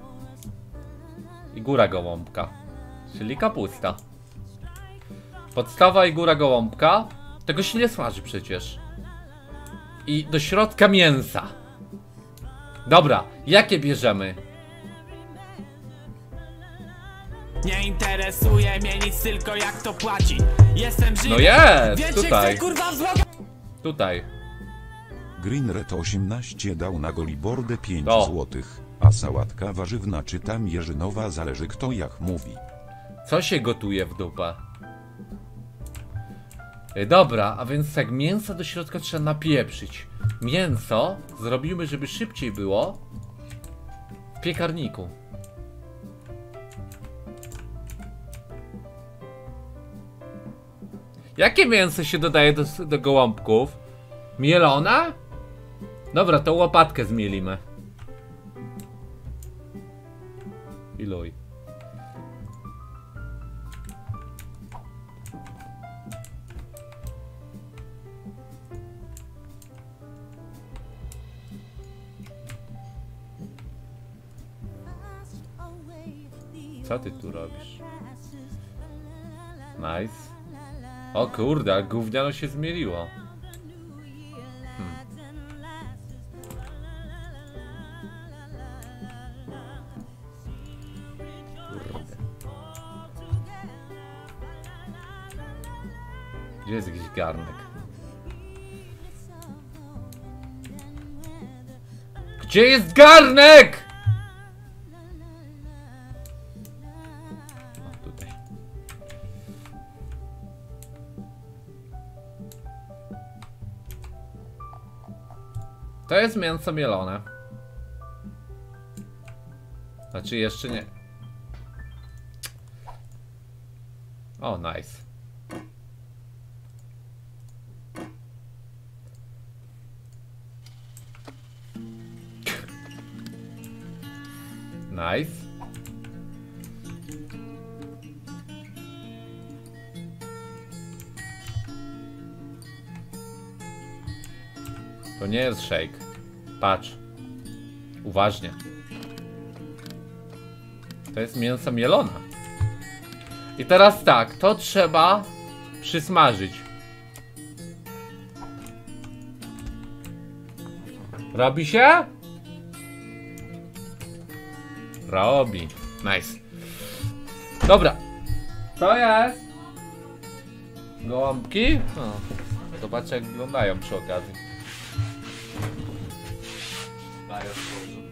I góra gołąbka. Czyli kapusta. Podstawa i góra gołąbka. Tego się nie smaży przecież. I do środka mięsa. Dobra, jakie bierzemy? Nie interesuje mnie nic, tylko jak to płaci. Jestem żywy. No jest, Więc tutaj. chcę, kurwa, wzrok... Tutaj. Greenred osiemnaście dał na Golibordę pięć O. złotych, a sałatka warzywna czy tam jeżynowa zależy kto jak mówi. Co się gotuje w dupę? Ej, dobra, a więc tak, mięso do środka trzeba napieprzyć. Mięso zrobimy, żeby szybciej było w piekarniku. Jakie mięso się dodaje do, do gołąbków? Mielona? Dobra, to łopatkę zmielimy. Iluj. Co ty tu robisz? Nice. O kurde, ale gówniano się zmieliło. Hmm. Kurde. Gdzie jest jakiś garnek? Gdzie jest garnek? O, tutaj. To jest mięso mielone. Znaczy jeszcze nie. O, nice. Nice. To nie jest shake. Patrz. Uważnie. To jest mięso mielone. I teraz tak, to trzeba przysmażyć. Robi się? Robi. Nice. Dobra. To jest Gołąbki? No. Zobaczcie jak wyglądają przy okazji. Daję spokój.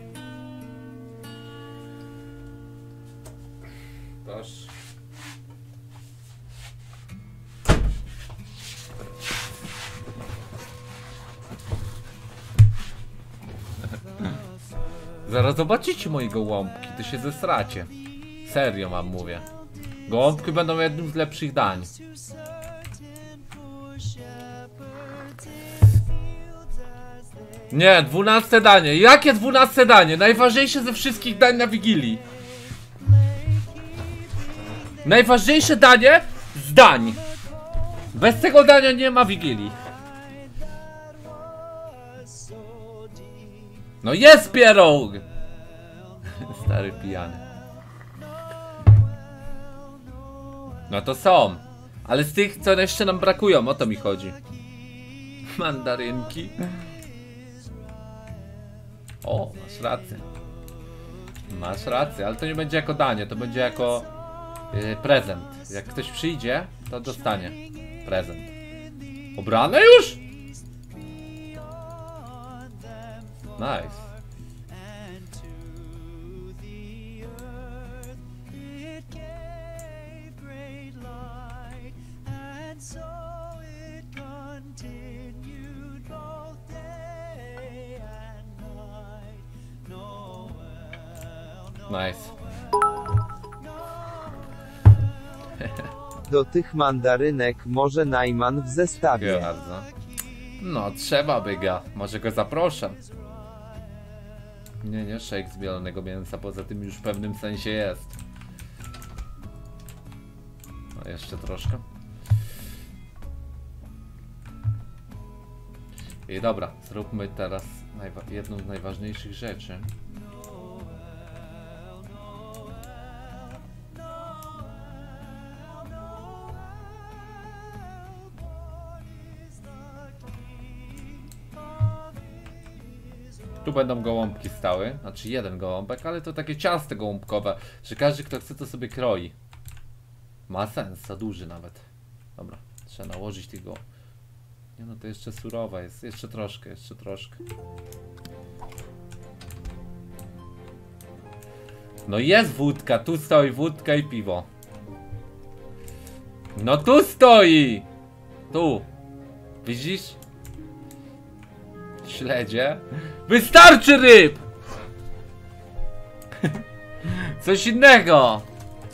Toż. Zaraz zobaczycie moje gołąbki, to się zesracie. Serio wam mówię. Gołąbki będą jednym z lepszych dań. Nie, dwunaste danie. Jakie dwunaste danie? Najważniejsze ze wszystkich dań na Wigilii. Najważniejsze danie z dań. Bez tego dania nie ma Wigilii. No jest pieróg! Stary pijany. No to są. Ale z tych, co jeszcze nam brakują, o to mi chodzi. Mandarynki. O, masz rację. Masz rację, ale to nie będzie jako danie, to będzie jako yy, prezent. Jak ktoś przyjdzie, to dostanie prezent. Ubrane już? Nice. Nice. Do tych mandarynek może Najman w zestawie. Bardzo. No, trzeba by go. Może go zaproszę. Nie, nie, shake z mielonego mięsa, poza tym już w pewnym sensie jest. No, jeszcze troszkę. I dobra, zróbmy teraz jedną z najważniejszych rzeczy. Tu będą gołąbki stały, znaczy jeden gołąbek, ale to takie ciasto gołąbkowe, że każdy kto chce to sobie kroi. Ma sens, za duży nawet. Dobra, trzeba nałożyć tego. Nie no, to jeszcze surowa jest, jeszcze troszkę, jeszcze troszkę. No jest wódka, tu stoi wódka i piwo. No tu stoi! Tu. Widzisz? Śledzie. Wystarczy ryb! Coś innego!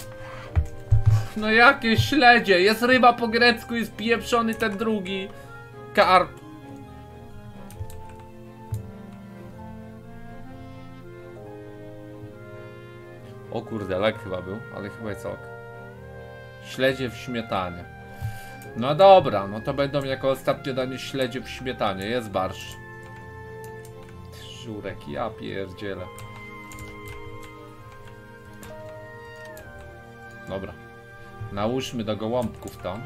No jakie śledzie? Jest ryba po grecku, jest pieprzony ten drugi karp. O kurde, lek chyba był, ale chyba jest ok. Śledzie w śmietanie. No dobra, no to będą jako ostatnie danie śledzie w śmietanie. Jest barszcz. Żurek, ja pierdzielę. Dobra. Nałóżmy do gołąbków to.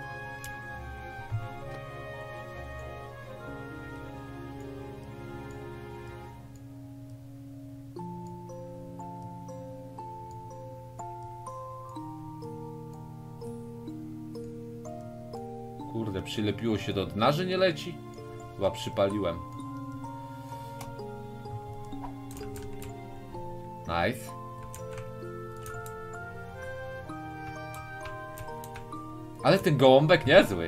Kurde, przylepiło się do dna, że nie leci? Chyba przypaliłem. Nice. Ale ten gołąbek niezły.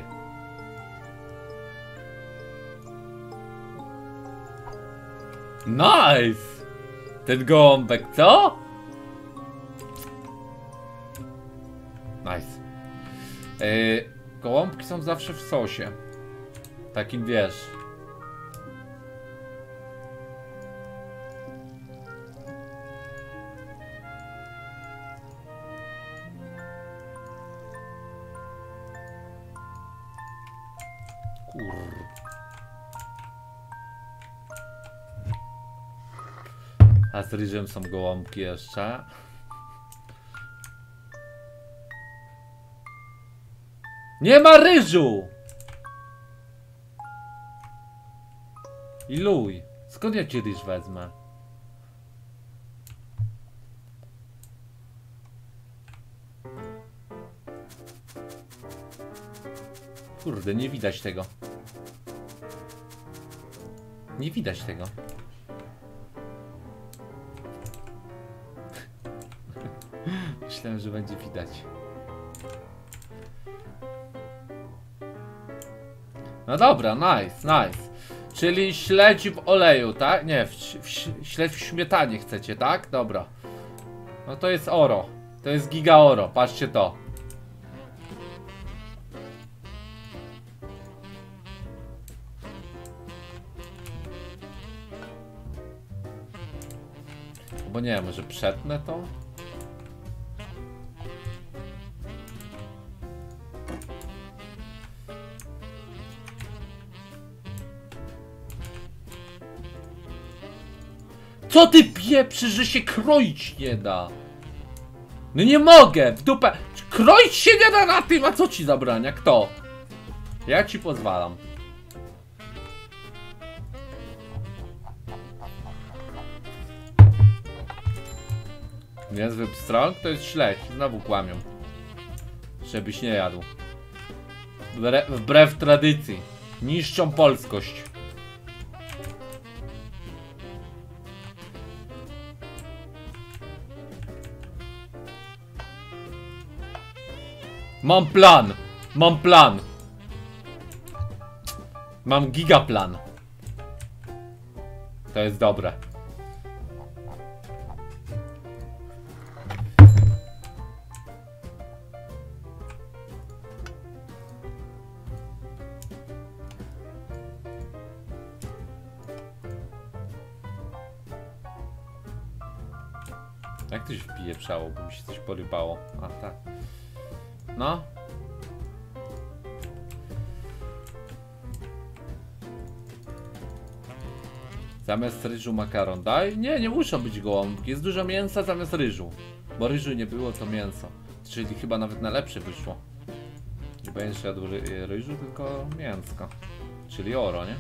Nice. Ten gołąbek, co? Nice. Yy, gołąbki są zawsze w sosie. Takim wiesz. A z ryżem są gołąbki jeszcze. Nie ma ryżu! I luj. Skąd ja ci ryż wezmę? Kurde, nie widać tego. Nie widać tego. Myślałem, że będzie widać. No dobra, nice, nice. Czyli śledź w oleju, tak? Nie, w, w, śledź w śmietanie chcecie, tak? Dobra. No to jest oro. To jest giga oro, patrzcie to. Bo nie wiem, może przetnę to? Co ty pieprzysz, że się kroić nie da? No nie mogę, w dupę. Kroić się nie da na tym, a co ci zabrania? Kto? Ja ci pozwalam. Niezły pstrąg to jest śledź. Znowu kłamią. Żebyś nie jadł. Wbre wbrew tradycji. Niszczą polskość. Mam plan. Mam plan. Mam gigaplan. To jest dobre. Jak to się wpieprzało, bo mi się coś porypało. A tak. No. Zamiast ryżu makaron daj? Nie, nie muszą być gołąbki. Jest dużo mięsa zamiast ryżu. Bo ryżu nie było, to mięso. Czyli chyba nawet na lepsze wyszło. Nie będziesz jadł ry ryżu, tylko mięsko. Czyli oro, nie?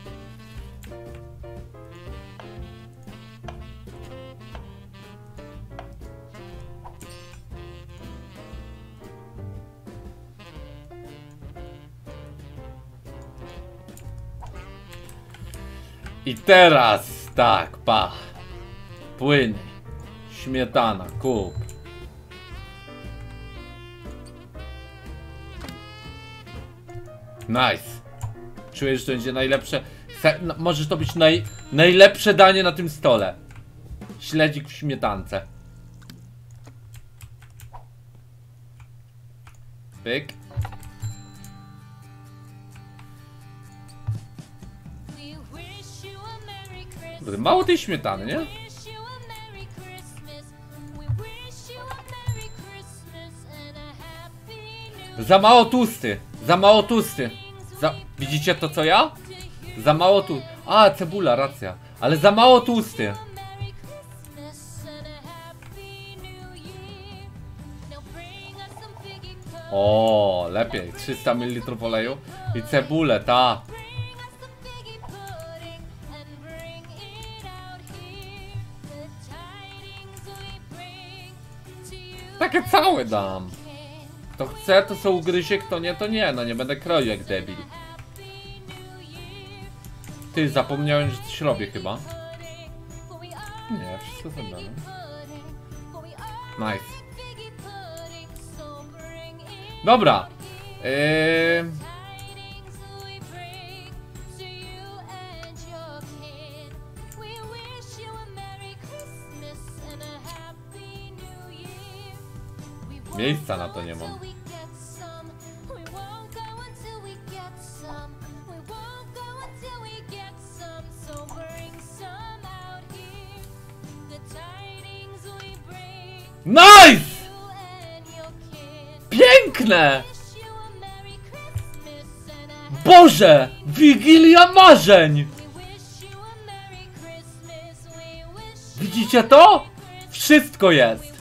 I teraz tak, pa. Płyny. Śmietana, kup. Nice. Czujesz, że to będzie najlepsze. No, możesz to być naj, najlepsze danie na tym stole. Śledzik w śmietance. Pyk. Mało tej śmietany, nie? Za mało tłusty. Za mało tłusty. Za... Widzicie to co ja? Za mało tu. A, cebula, racja. Ale za mało tłusty. O, lepiej. trzysta mililitrów oleju i cebulę, ta. Takie całe dam. Kto chce, to co ugryzie, kto nie, to nie. No nie będę kroił jak debil. Ty, zapomniałem, że coś robię chyba. Nie, wszystko zebrane. Nice. Dobra. Yy... Miejsca na to nie mam. Nice! Piękne! Boże! Wigilia marzeń! Widzicie to? Wszystko jest!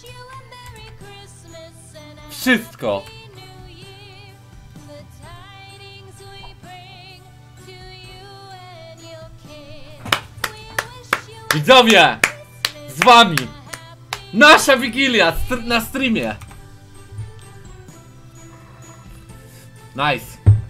Wszystko! Widzowie! Z wami! Nasza Wigilia st na streamie! Nice!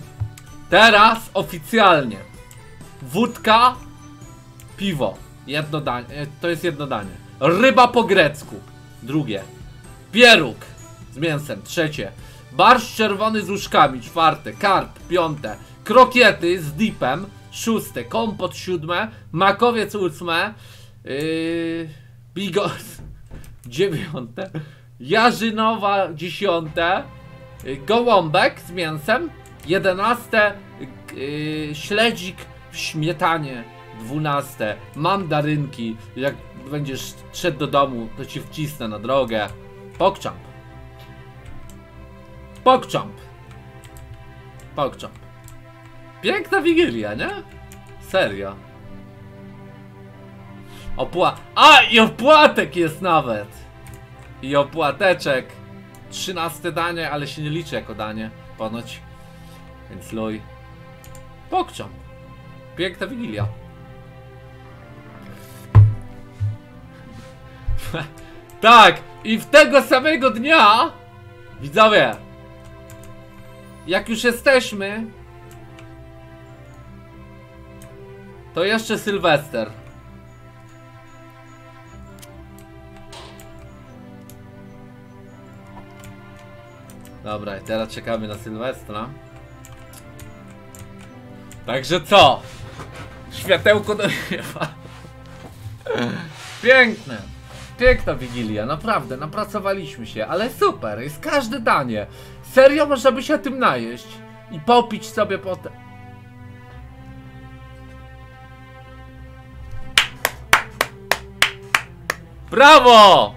Teraz oficjalnie. Wódka, piwo. Jedno danie. To jest jedno danie. Ryba po grecku. Drugie. Pieróg z mięsem. Trzecie. Barszcz czerwony z uszkami. Czwarte. Karp. Piąte. Krokiety z dipem. Szóste. Kompot. Siódme. Makowiec. Ósme. Yy, bigos. Dziewiąte. Jarzynowa. Dziesiąte. Yy, gołąbek z mięsem. Jedenaste. Yy, śledzik w śmietanie. Dwunaste. Mandarynki. Jak będziesz szedł do domu, to ci wcisnę na drogę. Pokczamp. Pokczamp. Pokczamp. Piękna wigilia, nie? Serio. Opła... A! I opłatek jest nawet! I opłateczek. Trzynaste danie, ale się nie liczy jako danie. Ponoć. Więc luj. Pokczamp. Piękna wigilia. Tak! I w tego samego dnia, widzowie, jak już jesteśmy, to jeszcze Sylwester. Dobra, i teraz czekamy na Sylwestra. Także co? Światełko do nieba. Piękne. Piękna wigilia, naprawdę, napracowaliśmy się, ale super, jest każde danie. Serio można by się tym najeść i popić sobie potem. Brawo!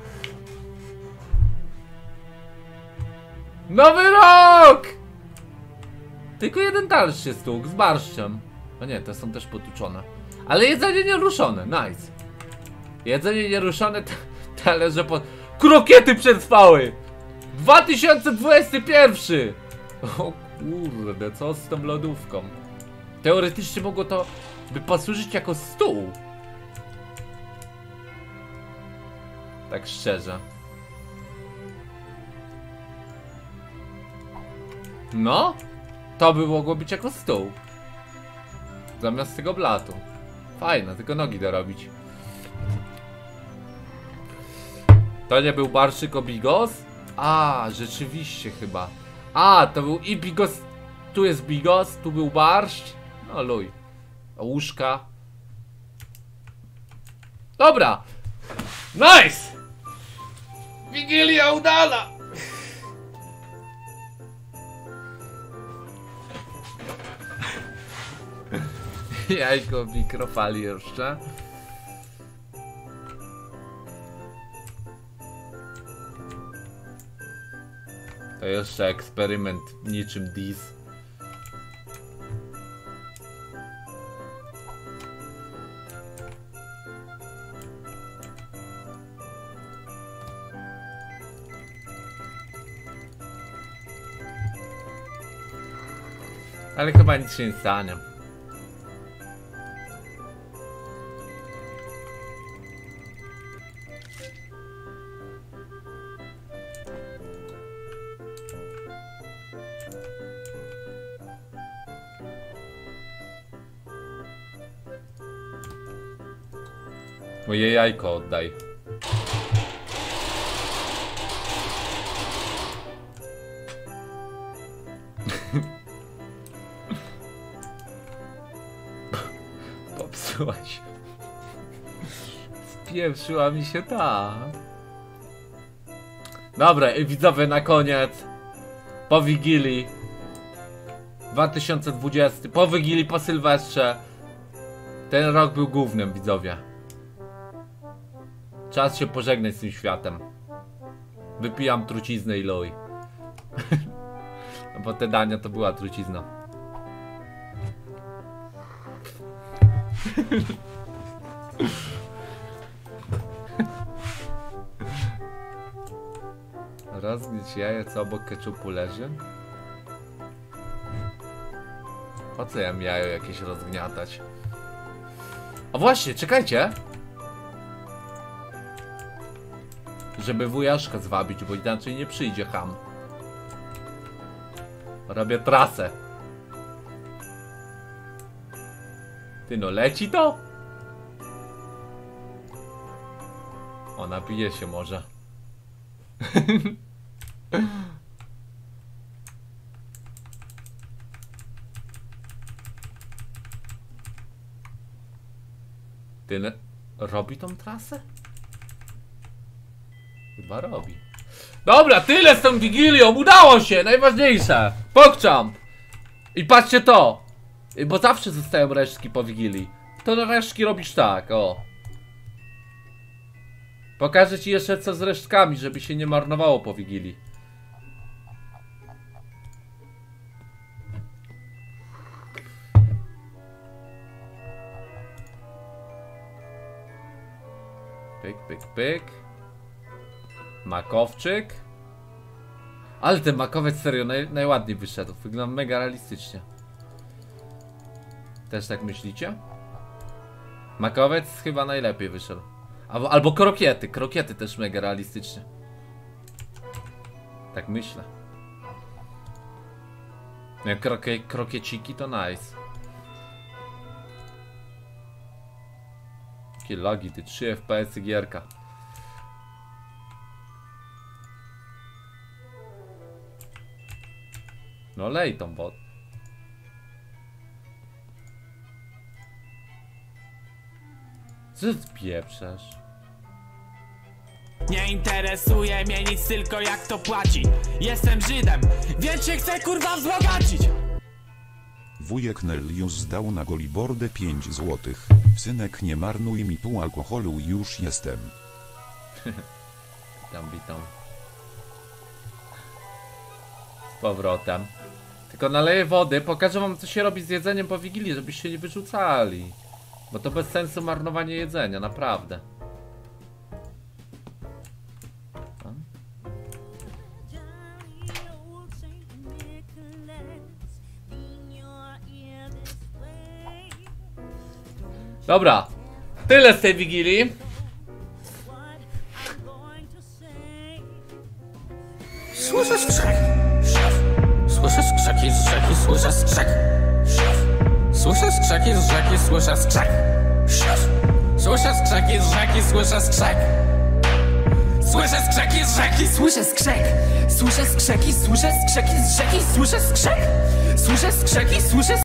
Nowy rok! Tylko jeden dalszy stół z barszczem. No nie, te są też potuczone. Ale jedzenie nieruszone, nice. Jedzenie nieruszone, talerze po... Krokiety przetrwały! dwa tysiące dwudziesty pierwszy! O kurde, co z tą lodówką? Teoretycznie mogło to by posłużyć jako stół. Tak szczerze. No, to by mogło być jako stół. Zamiast tego blatu. Fajne, tylko nogi dorobić. To nie był barszyk o bigos? A, rzeczywiście chyba. A, to był i bigos. Tu jest bigos, tu był barszcz. No luj. A łóżka. Dobra. Nice! Wigilia udana! Jajko w mikrofali jeszcze. To jeszcze eksperyment niczym dis. Ale chyba nic się nie stanie. Moje jajko oddaj. Popsuła się. Spieprzyła mi się ta. Dobra, i widzowie, na koniec. Po Wigilii dwa tysiące dwudziesty. Po Wigilii, po Sylwestrze. Ten rok był gównem, widzowie. Czas się pożegnać z tym światem. Wypijam truciznę i luj. No bo te dania to była trucizna. Rozgnieć jaje, co obok keczupu leży? Po co ja mam jajo jakieś rozgniatać? A właśnie, czekajcie! Żeby wujaszka zwabić, bo inaczej nie przyjdzie ham. Robię trasę. Ty no, leci to? O, napije się może. Tyle robi tą trasę? Chyba robi. Dobra, tyle z tą Wigilią, udało się, najważniejsze. Pokczamp. I patrzcie to. Bo zawsze zostają resztki po Wigilii. To na resztki robisz tak, o. Pokażę ci jeszcze co z resztkami, żeby się nie marnowało po Wigilii. Pyk, pyk, pyk. Makowczyk. Ale ten makowiec serio naj, najładniej wyszedł. Wygląda mega realistycznie. Też tak myślicie? Makowiec chyba najlepiej wyszedł. Albo, albo krokiety. Krokiety też mega realistycznie. Tak myślę. Jak krokie, krokieciki to nice. Jakie lagi, ty trzy F P S y gierka. No lej tą wodę. Co ty pieprzasz? Nie interesuje mnie nic, tylko jak to płaci. Jestem Żydem, więc się chcę kurwa wzbogacić. Wujek Nelius dał na Golibordę pięć złotych. Synek, nie marnuj mi tu alkoholu, już jestem. Witam, witam. Z powrotem. Tylko naleję wody, pokażę wam co się robi z jedzeniem po Wigilii, żebyście nie wyrzucali. Bo to bez sensu marnowanie jedzenia, naprawdę. Dobra, tyle z tej Wigilii. Słyszę skrzek. Słyszę skrzeki z rzeki, słyszę skrzek. Słyszę skrzeki z rzeki, słyszę skrzek. Słyszę skrzeki z rzeki, słyszę skrzek. Słyszę skrzeki z rzeki, słyszę skrzek. Słyszę skrzeki, słyszę skrzeki z rzeki, słyszę skrzek. Słyszę skrzeki, słyszę